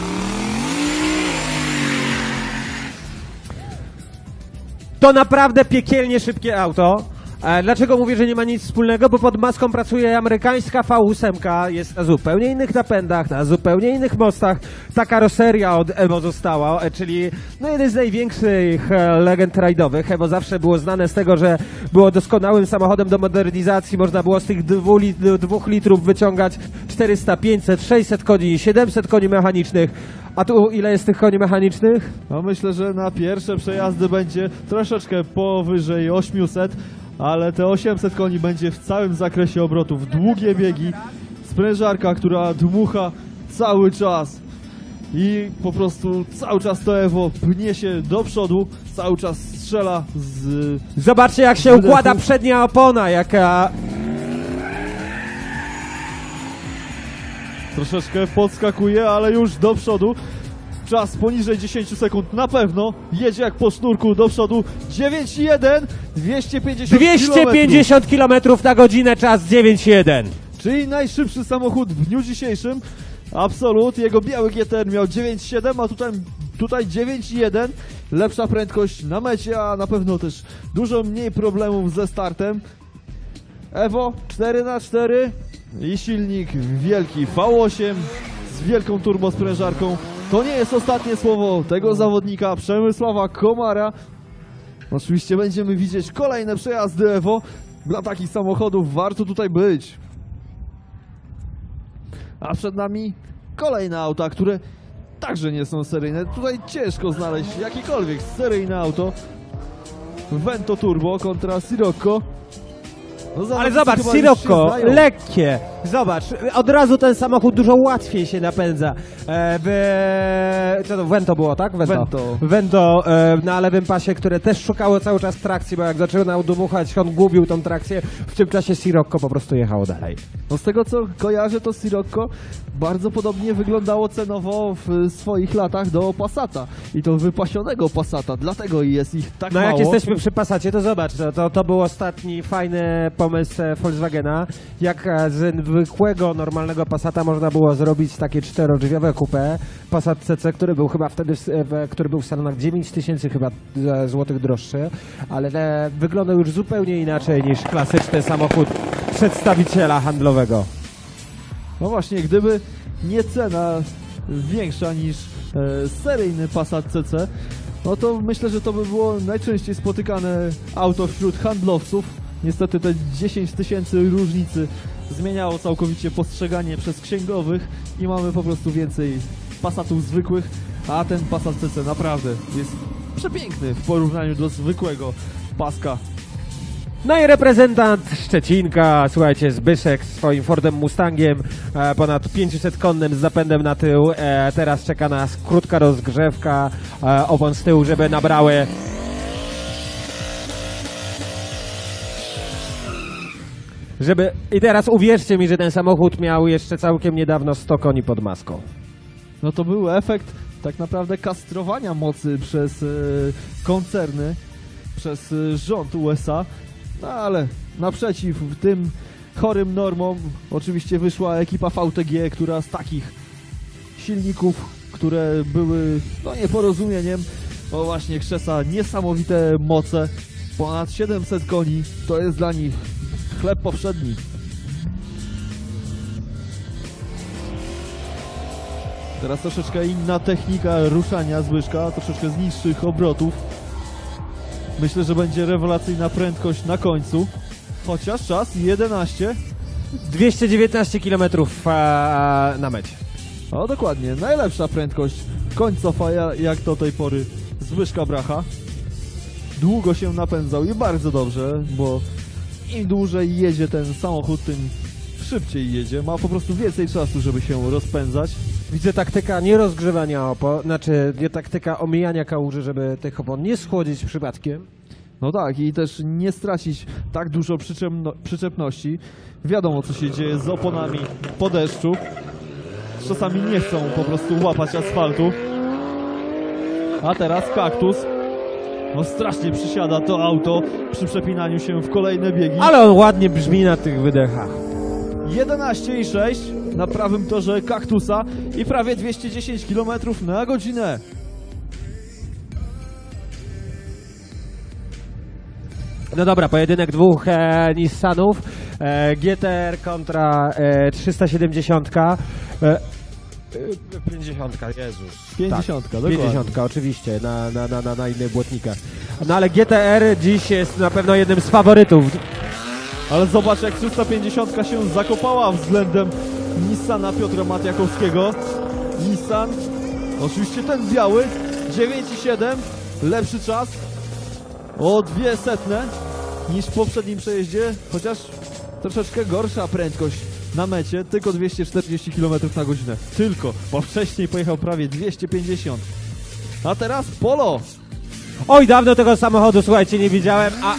To naprawdę piekielnie szybkie auto. E, Dlaczego mówię, że nie ma nic wspólnego? Bo pod maską pracuje amerykańska V osiem, jest na zupełnie innych napędach, na zupełnie innych mostach. Ta karoseria od Evo została, e, czyli no jeden z największych e, legend rajdowych. Evo zawsze było znane z tego, że było doskonałym samochodem do modernizacji. Można było z tych dwóch, lit dwóch litrów wyciągać czterysta, pięćset, sześćset koni, siedemset koni mechanicznych. A tu ile jest tych koni mechanicznych? No myślę, że na pierwsze przejazdy będzie troszeczkę powyżej osiemset, ale te osiemset koni będzie w całym zakresie obrotów. Długie biegi, sprężarka, która dmucha cały czas i po prostu cały czas to Evo pnie się do przodu, cały czas strzela z... Zobaczcie, jak się Wydechu. układa przednia opona, jaka... Troszeczkę podskakuje, ale już do przodu. Czas poniżej dziesięć sekund na pewno. Jedzie jak po sznurku do przodu. dziewięć jeden, dwieście pięćdziesiąt dwieście pięćdziesiąt kilometrów na godzinę, czas dziewięć jeden. Czyli najszybszy samochód w dniu dzisiejszym. Absolut. Jego biały G T R miał dziewięć siedem, a tutaj, tutaj dziewięć jeden. Lepsza prędkość na mecie, a na pewno też dużo mniej problemów ze startem. Evo cztery na cztery i silnik wielki V osiem z wielką turbosprężarką. To nie jest ostatnie słowo tego zawodnika, Przemysława Komara. Oczywiście będziemy widzieć kolejne przejazdy Evo. Dla takich samochodów warto tutaj być. A przed nami kolejne auta, które także nie są seryjne. Tutaj ciężko znaleźć jakiekolwiek seryjne auto. Vento Turbo kontra Sirocco. No Ale zawodnicy zobacz, chyba już się Sirocco, znają. lekkie. Zobacz, od razu ten samochód dużo łatwiej się napędza. E, w we, co to, Vento było, tak? Vento. Vento. Vento e, na lewym pasie, które też szukało cały czas trakcji, bo jak zaczynał dmuchać, on gubił tą trakcję, w tym czasie Sirocco po prostu jechało dalej. No z tego co kojarzę, to Sirocco bardzo podobnie wyglądało cenowo w swoich latach do Passata. I to wypasionego Passata, dlatego jest ich tak No mało. jak jesteśmy przy Passacie, to zobacz, to, to, to był ostatni fajny pomysł e, Volkswagena, jak e, z zwykłego, normalnego Passata można było zrobić takie czterodrzwiowe coupé, Passat C C, który był chyba wtedy, w, w, który był w salonach dziewięć tysięcy chyba e, złotych droższy, ale e, wyglądał już zupełnie inaczej niż klasyczny samochód przedstawiciela handlowego. No właśnie, gdyby nie cena większa niż e, seryjny Passat C C, no to myślę, że to by było najczęściej spotykane auto wśród handlowców. Niestety te dziesięć tysięcy różnicy zmieniało całkowicie postrzeganie przez księgowych i mamy po prostu więcej Passatów zwykłych, a ten Passat C C naprawdę jest przepiękny w porównaniu do zwykłego paska. No i reprezentant Szczecinka, słuchajcie, Zbyszek swoim Fordem Mustangiem, e, ponad pięćset konnym z zapędem na tył. E, teraz czeka nas krótka rozgrzewka, e, opon z tyłu, żeby nabrały. Żeby... I teraz uwierzcie mi, że ten samochód miał jeszcze całkiem niedawno sto koni pod maską. No to był efekt tak naprawdę kastrowania mocy przez e, koncerny, przez e, rząd U S A, no ale naprzeciw tym chorym normom oczywiście wyszła ekipa V T G, która z takich silników, które były no nieporozumieniem, no właśnie krzesa niesamowite moce, ponad siedemset koni, to jest dla nich chleb powszedni. Teraz troszeczkę inna technika ruszania Zbyszka, troszeczkę z niższych obrotów. Myślę, że będzie rewelacyjna prędkość na końcu. Chociaż czas jedenaście. dwieście dziewiętnaście kilometrów na mecie. O dokładnie, najlepsza prędkość końcowa ja- jak do tej pory Zbyszka Bracha. Długo się napędzał i bardzo dobrze, bo im dłużej jedzie ten samochód, tym szybciej jedzie. Ma po prostu więcej czasu, żeby się rozpędzać. Widzę taktyka nie rozgrzewania opon, znaczy nie taktyka omijania kałuży, żeby tych opon nie schłodzić przypadkiem. No tak, i też nie stracić tak dużo przyczepno- przyczepności. Wiadomo, co się dzieje z oponami po deszczu. Czasami nie chcą po prostu łapać asfaltu. A teraz kaktus. No strasznie przysiada to auto przy przepinaniu się w kolejne biegi. Ale on ładnie brzmi na tych wydechach. jedenaście i sześć na prawym torze kaktusa i prawie dwieście dziesięć kilometrów na godzinę. No dobra, pojedynek dwóch e, Nissanów, e, G T R kontra e, trzysta siedemdziesiąt. E, e, pięćdziesiąt, Jezus. pięćdziesiątka, tak, dokładnie. pięćdziesiąt, oczywiście, na, na, na, na, na innych błotnikach. No ale G T R dziś jest na pewno jednym z faworytów. Ale zobacz, jak trzysta pięćdziesiątka się zakopała względem Nissana Piotra Matiakowskiego. Nissan, oczywiście ten biały, dziewięć i siedem, lepszy czas o dwie setne niż w poprzednim przejeździe, chociaż troszeczkę gorsza prędkość na mecie, tylko dwieście czterdzieści kilometrów na godzinę. Tylko, bo wcześniej pojechał prawie dwieście pięćdziesiąt. A teraz Polo. Oj, dawno tego samochodu, słuchajcie, nie widziałem, a...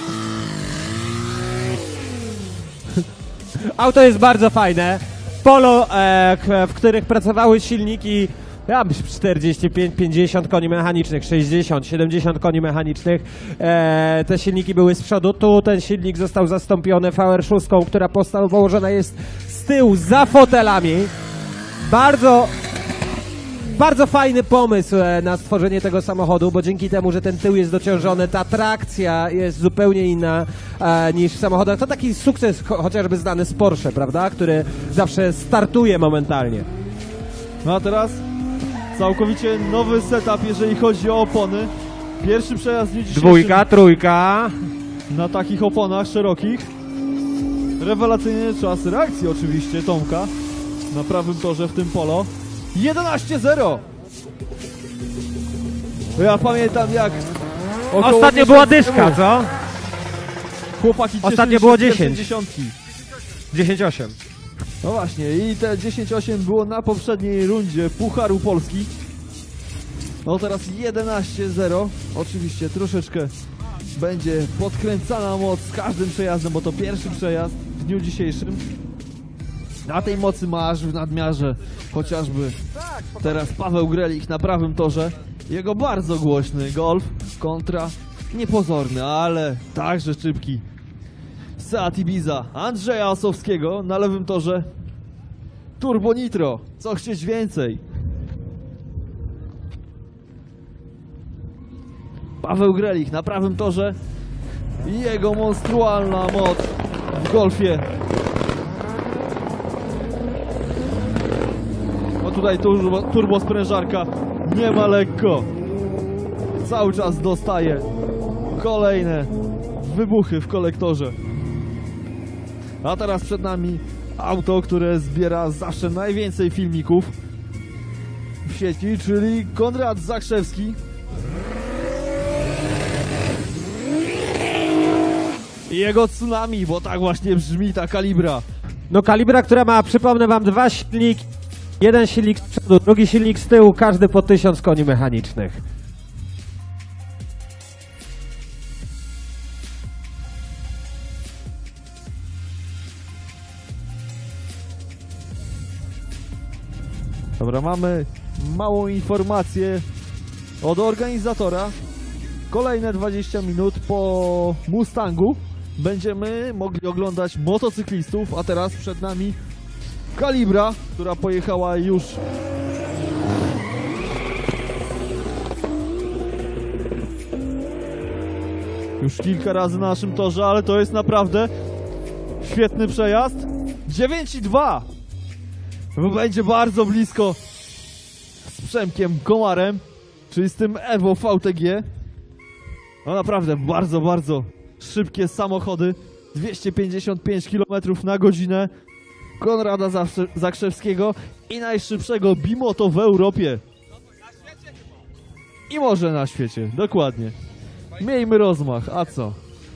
Auto jest bardzo fajne. Polo, e, k- w których pracowały silniki ja, czterdzieści pięć pięćdziesiąt koni mechanicznych, sześćdziesiąt siedemdziesiąt koni mechanicznych. E, te silniki były z przodu. Tu ten silnik został zastąpiony V R sześć, która posta- położona jest z tyłu, za fotelami. Bardzo... Bardzo fajny pomysł e, na stworzenie tego samochodu, bo dzięki temu, że ten tył jest dociążony, ta trakcja jest zupełnie inna e, niż w samochodach. To taki sukces cho chociażby znany z Porsche, prawda? Który zawsze startuje momentalnie. No a teraz całkowicie nowy setup, jeżeli chodzi o opony. Pierwszy przejazd w dniu dzisiejszym Dwójka, trójka. na takich oponach szerokich. Rewelacyjny czas reakcji oczywiście Tomka na prawym torze w tym Polo. jedenaście zero. Ja pamiętam jak około Ostatnio była miesiąc dyszka, temu co? chłopaki cieszyli Ostatnio się było z pierwszej dziesięć. dziesiątki. dziesięć osiem. No właśnie, i te dziesięć osiem było na poprzedniej rundzie Pucharu Polski. No teraz jedenaście zero. Oczywiście troszeczkę będzie podkręcana moc z każdym przejazdem, bo to pierwszy przejazd w dniu dzisiejszym. Na tej mocy ma aż w nadmiarze chociażby teraz Paweł Grelich na prawym torze. Jego bardzo głośny Golf kontra niepozorny, ale także szybki Seat Ibiza Andrzeja Osowskiego na lewym torze. Turbo Nitro, co chcieć więcej. Paweł Grelich na prawym torze i jego monstrualna moc w Golfie. No tutaj turbo, turbo sprężarka nie ma lekko. Cały czas dostaje kolejne wybuchy w kolektorze. A teraz przed nami auto, które zbiera zawsze najwięcej filmików w sieci, czyli Konrad Zakrzewski. I jego tsunami, bo tak właśnie brzmi ta kalibra. No kalibra, która ma, przypomnę wam, dwa silniki. Jeden silnik z przodu, drugi silnik z tyłu, każdy po tysiąc koni mechanicznych. Dobra, mamy małą informację od organizatora. Kolejne dwadzieścia minut po Mustangu będziemy mogli oglądać motocyklistów, a teraz przed nami kalibra, która pojechała już już kilka razy na naszym torze, ale to jest naprawdę świetny przejazd. dziewięć i dwa. Będzie bardzo blisko z Przemkiem Komarem, czyli z tym Evo V T G. No naprawdę bardzo, bardzo szybkie samochody. dwieście pięćdziesiąt pięć kilometrów na godzinę Konrada Zakrzewskiego i najszybszego bimoto w Europie. I może na świecie, dokładnie. Miejmy rozmach, a co?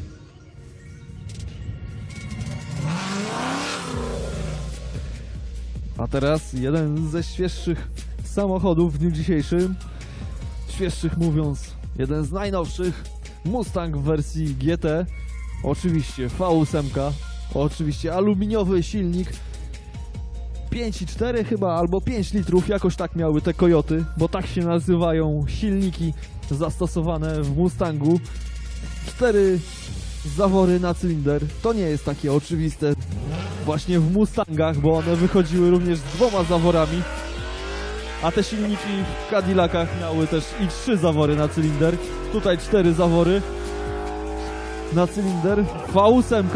A teraz jeden ze świeższych samochodów w dniu dzisiejszym. Świeższych mówiąc, jeden z najnowszych. Mustang w wersji G T. Oczywiście V osiem. Oczywiście aluminiowy silnik. pięć i cztery chyba, albo pięć litrów, jakoś tak miały te Coyoty, bo tak się nazywają silniki zastosowane w Mustangu. Cztery zawory na cylinder. To nie jest takie oczywiste właśnie w Mustangach, bo one wychodziły również z dwoma zaworami. A te silniki w Cadillacach miały też i trzy zawory na cylinder. Tutaj cztery zawory na cylinder. V osiem.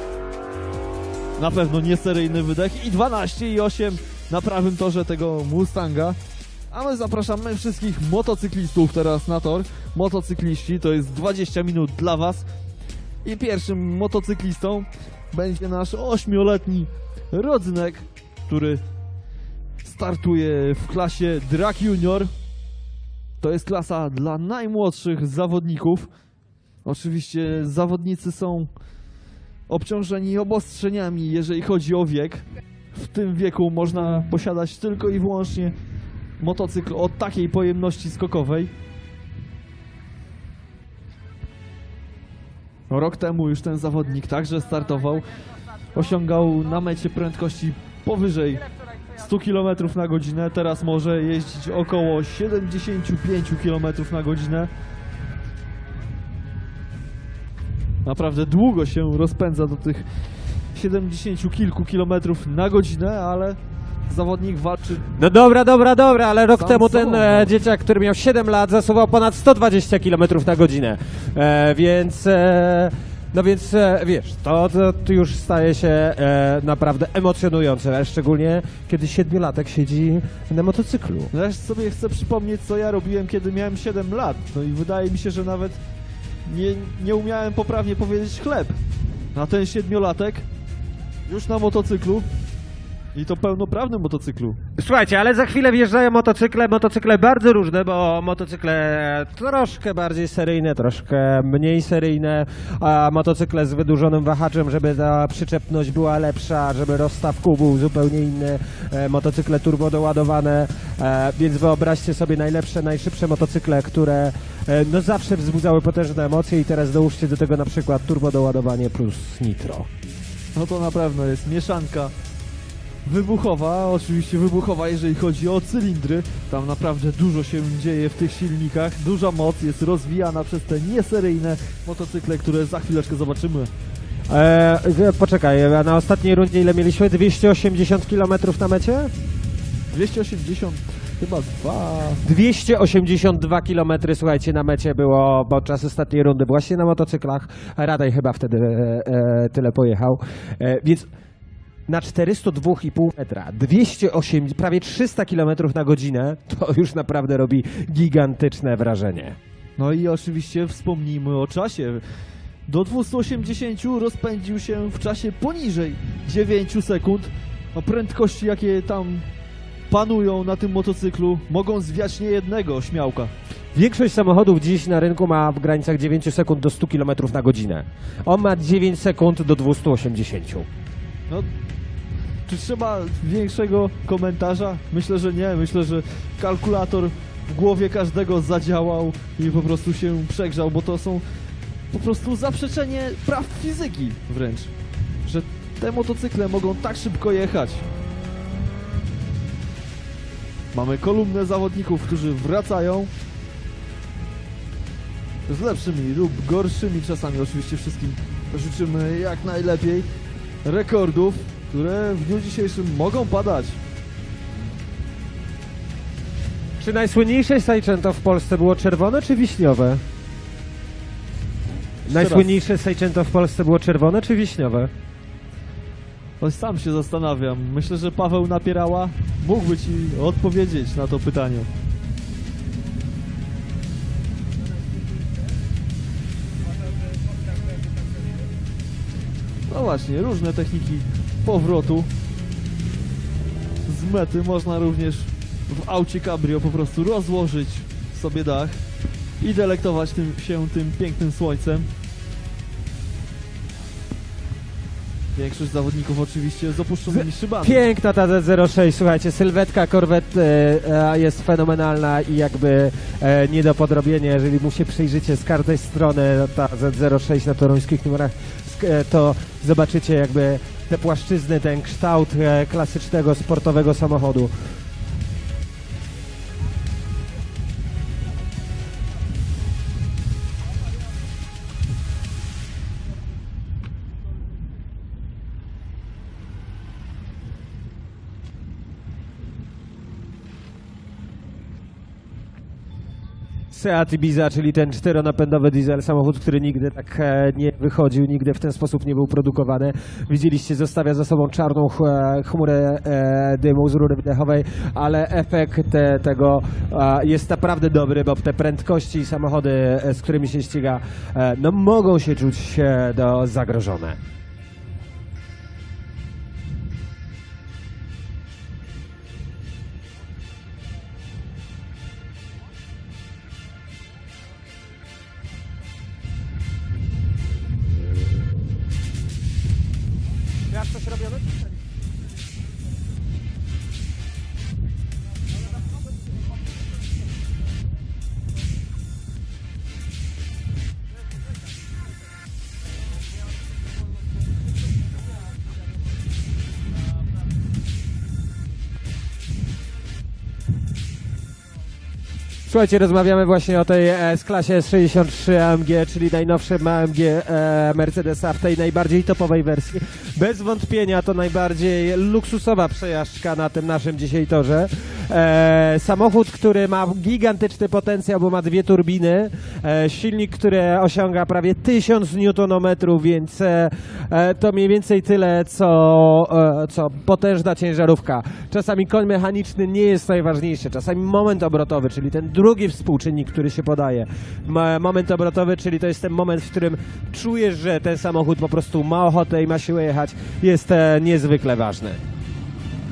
Na pewno nie seryjny wydech. I dwanaście i osiem na prawym torze tego Mustanga. A my zapraszamy wszystkich motocyklistów teraz na tor. Motocykliści, to jest dwadzieścia minut dla was. I pierwszym motocyklistą będzie nasz ośmioletni rodzynek, który startuje w klasie Drag Junior. To jest klasa dla najmłodszych zawodników. Oczywiście zawodnicy są obciążeni obostrzeniami, jeżeli chodzi o wiek. W tym wieku można posiadać tylko i wyłącznie motocykl o takiej pojemności skokowej. Rok temu już ten zawodnik także startował. Osiągał na mecie prędkości powyżej stu kilometrów na godzinę. Teraz może jeździć około siedemdziesiąt pięć kilometrów na godzinę. Naprawdę długo się rozpędza do tych siedemdziesięciu kilku kilometrów na godzinę, ale zawodnik walczy. No dobra, dobra, dobra, ale rok Sam temu sobą, ten no. e, dzieciak, który miał siedem lat, zasuwał ponad sto dwadzieścia kilometrów na godzinę. E, więc, e, no więc, e, wiesz, to, to, to już staje się e, naprawdę emocjonujące, szczególnie kiedy siedmiolatek siedzi na motocyklu. No ja sobie chcę przypomnieć, co ja robiłem, kiedy miałem siedem lat. No i wydaje mi się, że nawet nie, nie umiałem poprawnie powiedzieć chleb. A ten siedmiolatek już na motocyklu I to pełnoprawnym motocyklu. Słuchajcie, ale za chwilę wjeżdżają motocykle, motocykle bardzo różne, bo motocykle troszkę bardziej seryjne, troszkę mniej seryjne, a motocykle z wydłużonym wahaczem, żeby ta przyczepność była lepsza, żeby rozstaw kół był zupełnie inny, e, motocykle turbo doładowane, e, więc wyobraźcie sobie najlepsze, najszybsze motocykle, które e, no zawsze wzbudzały potężne emocje i teraz dołóżcie do tego na przykład turbo doładowanie plus nitro. No to na pewno jest mieszanka wybuchowa, oczywiście wybuchowa, jeżeli chodzi o cylindry. Tam naprawdę dużo się dzieje w tych silnikach. Duża moc jest rozwijana przez te nieseryjne motocykle, które za chwileczkę zobaczymy. E, poczekaj, a na ostatniej rundzie ile mieliśmy? dwieście osiemdziesiąt kilometrów na mecie? dwieście osiemdziesiąt, chyba dwa. dwieście osiemdziesiąt dwa kilometry, słuchajcie, na mecie było podczas ostatniej rundy właśnie na motocyklach. Radaj chyba wtedy e, e, tyle pojechał. E, więc na czterysta dwa i pół metra, dwieście osiem, prawie trzysta kilometrów na godzinę, to już naprawdę robi gigantyczne wrażenie. No i oczywiście wspomnijmy o czasie. Do dwieście osiemdziesiąt rozpędził się w czasie poniżej dziewięć sekund. No prędkości, jakie tam panują na tym motocyklu, mogą zwiać niejednego śmiałka. Większość samochodów dziś na rynku ma w granicach dziewięć sekund do stu kilometrów na godzinę. On ma dziewięć sekund do dwieście osiemdziesiąt. No, czy trzeba większego komentarza? Myślę, że nie. Myślę, że kalkulator w głowie każdego zadziałał i po prostu się przegrzał, bo to są po prostu zaprzeczenie praw fizyki wręcz, że te motocykle mogą tak szybko jechać. Mamy kolumnę zawodników, którzy wracają z lepszymi lub gorszymi czasami. Oczywiście wszystkim życzymy jak najlepiej rekordów, które w dniu dzisiejszym mogą padać. Czy najsłynniejsze Seicento w Polsce było czerwone czy wiśniowe? Najsłynniejsze Seicento w Polsce było czerwone czy wiśniowe? Choć sam się zastanawiam. Myślę, że Paweł Napierała mógłby ci odpowiedzieć na to pytanie. No właśnie, różne techniki powrotu z mety. Można również w aucie cabrio po prostu rozłożyć sobie dach i delektować tym, się tym pięknym słońcem. Większość zawodników oczywiście z opuszczonymi szybami. Piękna ta Z zero sześć, słuchajcie, sylwetka Corvette e, jest fenomenalna i jakby e, nie do podrobienia, jeżeli mu się przyjrzycie z każdej strony ta Z zero sześć na toruńskich numerach, e, to zobaczycie jakby te płaszczyzny, ten kształt e, klasycznego, sportowego samochodu. Seat Ibiza, czyli ten czteronapędowy diesel, samochód, który nigdy tak e, nie wychodził, nigdy w ten sposób nie był produkowany. Widzieliście, zostawia za sobą czarną ch chmurę e, dymu z rury wydechowej, ale efekt e, tego e, jest naprawdę dobry, bo te prędkości i samochody, e, z którymi się ściga, e, no mogą się czuć e, do zagrożone. Jak coś robione? Słuchajcie, rozmawiamy właśnie o tej S-klasie S sześćdziesiąt trzy A M G, czyli najnowszym A M G e, Mercedesa w tej najbardziej topowej wersji. Bez wątpienia to najbardziej luksusowa przejażdżka na tym naszym dzisiaj torze. E, samochód, który ma gigantyczny potencjał, bo ma dwie turbiny. E, silnik, który osiąga prawie tysiąc niutonometrów, więc e, e, to mniej więcej tyle, co, e, co potężna ciężarówka. Czasami koń mechaniczny nie jest najważniejszy, czasami moment obrotowy, czyli ten drugi współczynnik, który się podaje. Moment obrotowy, czyli to jest ten moment, w którym czujesz, że ten samochód po prostu ma ochotę i ma siłę jechać, jest e, niezwykle ważny.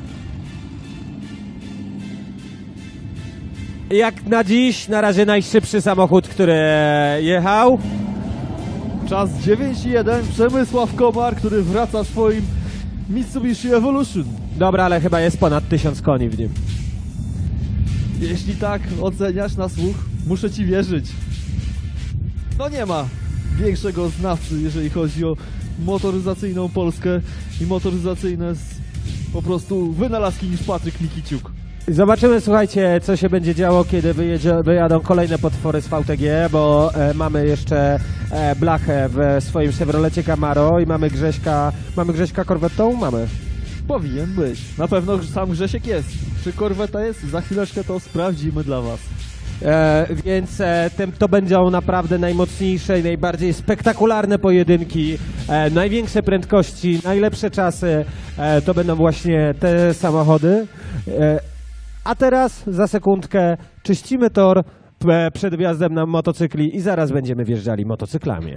Jak na dziś, na razie najszybszy samochód, który jechał. Czas dziewięć jeden, Przemysław Komar, który wraca w swoim Mitsubishi Evolution. Dobra, ale chyba jest ponad tysiąc koni w nim. Jeśli tak oceniasz na słuch, muszę ci wierzyć. No nie ma większego znawcy, jeżeli chodzi o motoryzacyjną Polskę i motoryzacyjne z, po prostu wynalazki niż Patryk Nikiciuk. Zobaczymy, słuchajcie, co się będzie działo, kiedy wyjedzie, wyjadą kolejne potwory z V T G, bo e, mamy jeszcze e, Blachę w swoim Chevrolecie Camaro i mamy Grześka, mamy Grześka Corvettą? Mamy. Powinien być. Na pewno sam Grzesiek jest. Czy korweta jest? Za chwileczkę to sprawdzimy dla was. E, więc e, tym, to będą naprawdę najmocniejsze i najbardziej spektakularne pojedynki, e, największe prędkości, najlepsze czasy, e, to będą właśnie te samochody. E, a teraz za sekundkę czyścimy tor e, przed wjazdem na motocykli i zaraz będziemy wjeżdżali motocyklami.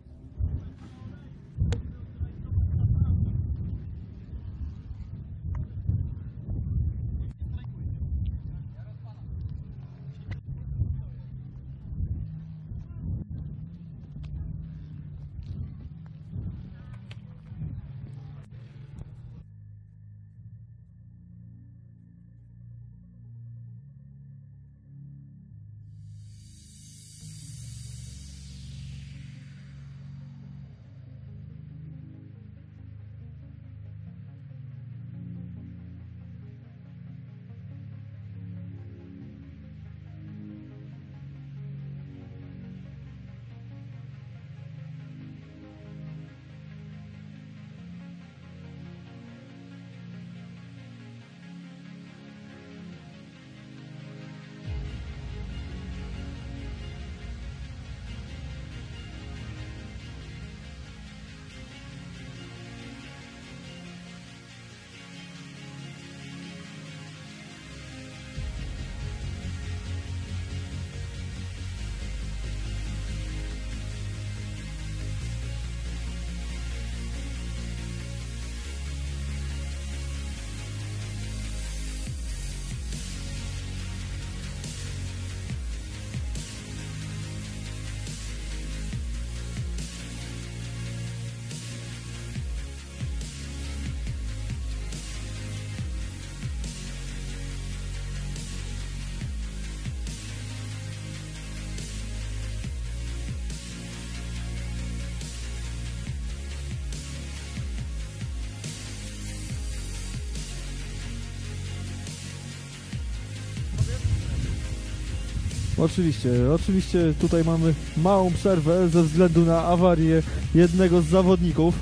Oczywiście, oczywiście tutaj mamy małą przerwę ze względu na awarię jednego z zawodników.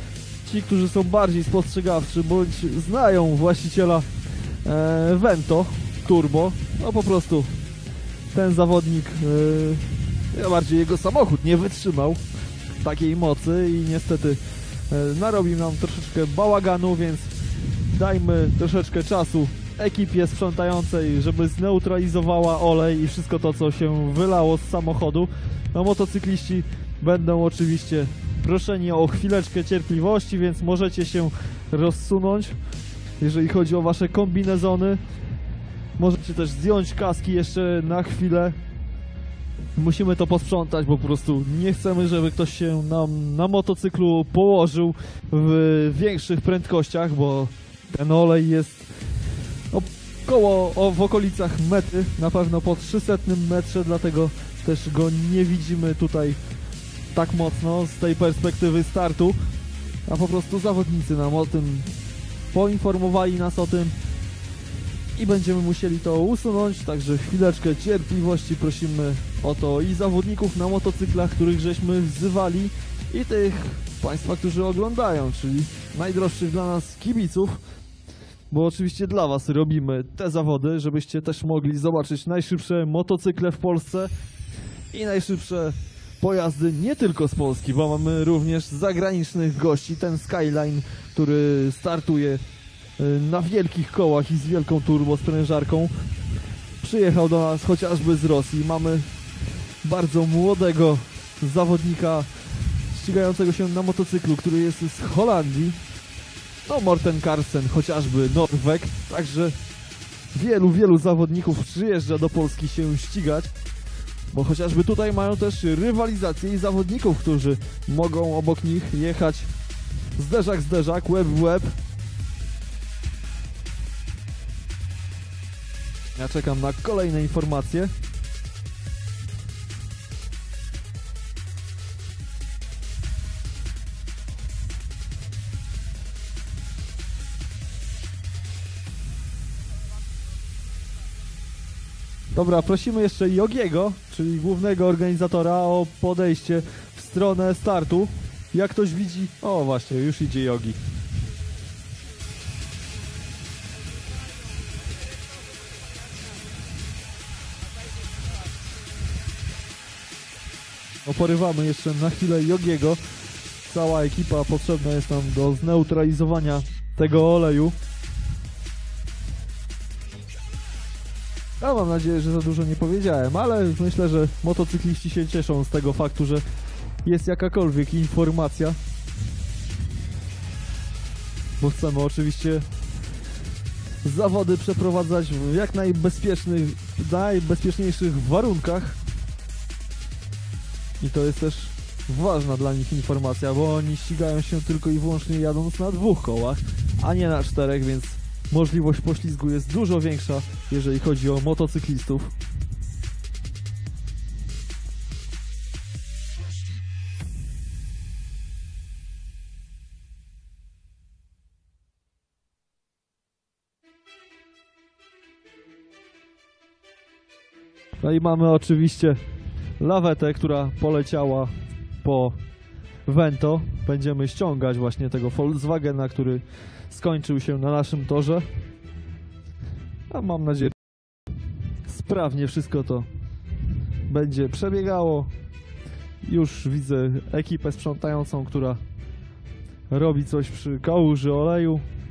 Ci, którzy są bardziej spostrzegawczy bądź znają właściciela e, Vento Turbo, no po prostu ten zawodnik, e, bardziej jego samochód nie wytrzymał takiej mocy i niestety e, narobił nam troszeczkę bałaganu, więc dajmy troszeczkę czasu ekipie sprzątającej, żeby zneutralizowała olej i wszystko to, co się wylało z samochodu. No, motocykliści będą oczywiście proszeni o chwileczkę cierpliwości, więc możecie się rozsunąć, jeżeli chodzi o wasze kombinezony. Możecie też zdjąć kaski jeszcze na chwilę. Musimy to posprzątać, bo po prostu nie chcemy, żeby ktoś się nam na motocyklu położył w większych prędkościach, bo ten olej jest około o, w okolicach mety, na pewno po trzysetnym metrze, dlatego też go nie widzimy tutaj tak mocno z tej perspektywy startu, a po prostu zawodnicy nam o tym poinformowali nas o tym i będziemy musieli to usunąć, także chwileczkę cierpliwości prosimy o to i zawodników na motocyklach, których żeśmy wzywali, i tych Państwa, którzy oglądają, czyli najdroższych dla nas kibiców, bo oczywiście dla Was robimy te zawody, żebyście też mogli zobaczyć najszybsze motocykle w Polsce i najszybsze pojazdy nie tylko z Polski, bo mamy również zagranicznych gości. Ten Skyline, który startuje na wielkich kołach i z wielką turbosprężarką, przyjechał do nas chociażby z Rosji. Mamy bardzo młodego zawodnika ścigającego się na motocyklu, który jest z Holandii. No, Morten Carlsen, chociażby Norweg, także wielu, wielu zawodników przyjeżdża do Polski się ścigać, bo chociażby tutaj mają też rywalizację i zawodników, którzy mogą obok nich jechać zderzak, zderzak, łeb w łeb. Ja czekam na kolejne informacje. Dobra, prosimy jeszcze Jogiego, czyli głównego organizatora, o podejście w stronę startu. Jak ktoś widzi... O właśnie, już idzie Jogi. Oporywamy jeszcze na chwilę Jogiego. Cała ekipa potrzebna jest nam do zneutralizowania tego oleju. Ja mam nadzieję, że za dużo nie powiedziałem, ale myślę, że motocykliści się cieszą z tego faktu, że jest jakakolwiek informacja. Bo chcemy oczywiście zawody przeprowadzać w jak najbezpiecznych, najbezpieczniejszych warunkach. I to jest też ważna dla nich informacja, bo oni ścigają się tylko i wyłącznie jadąc na dwóch kołach, a nie na czterech, więc możliwość poślizgu jest dużo większa, jeżeli chodzi o motocyklistów. No i mamy oczywiście lawetę, która poleciała po Vento. Będziemy ściągać właśnie tego Volkswagena, który skończył się na naszym torze. A mam nadzieję, że sprawnie wszystko to będzie przebiegało. Już widzę ekipę sprzątającą, która robi coś przy kałuży oleju.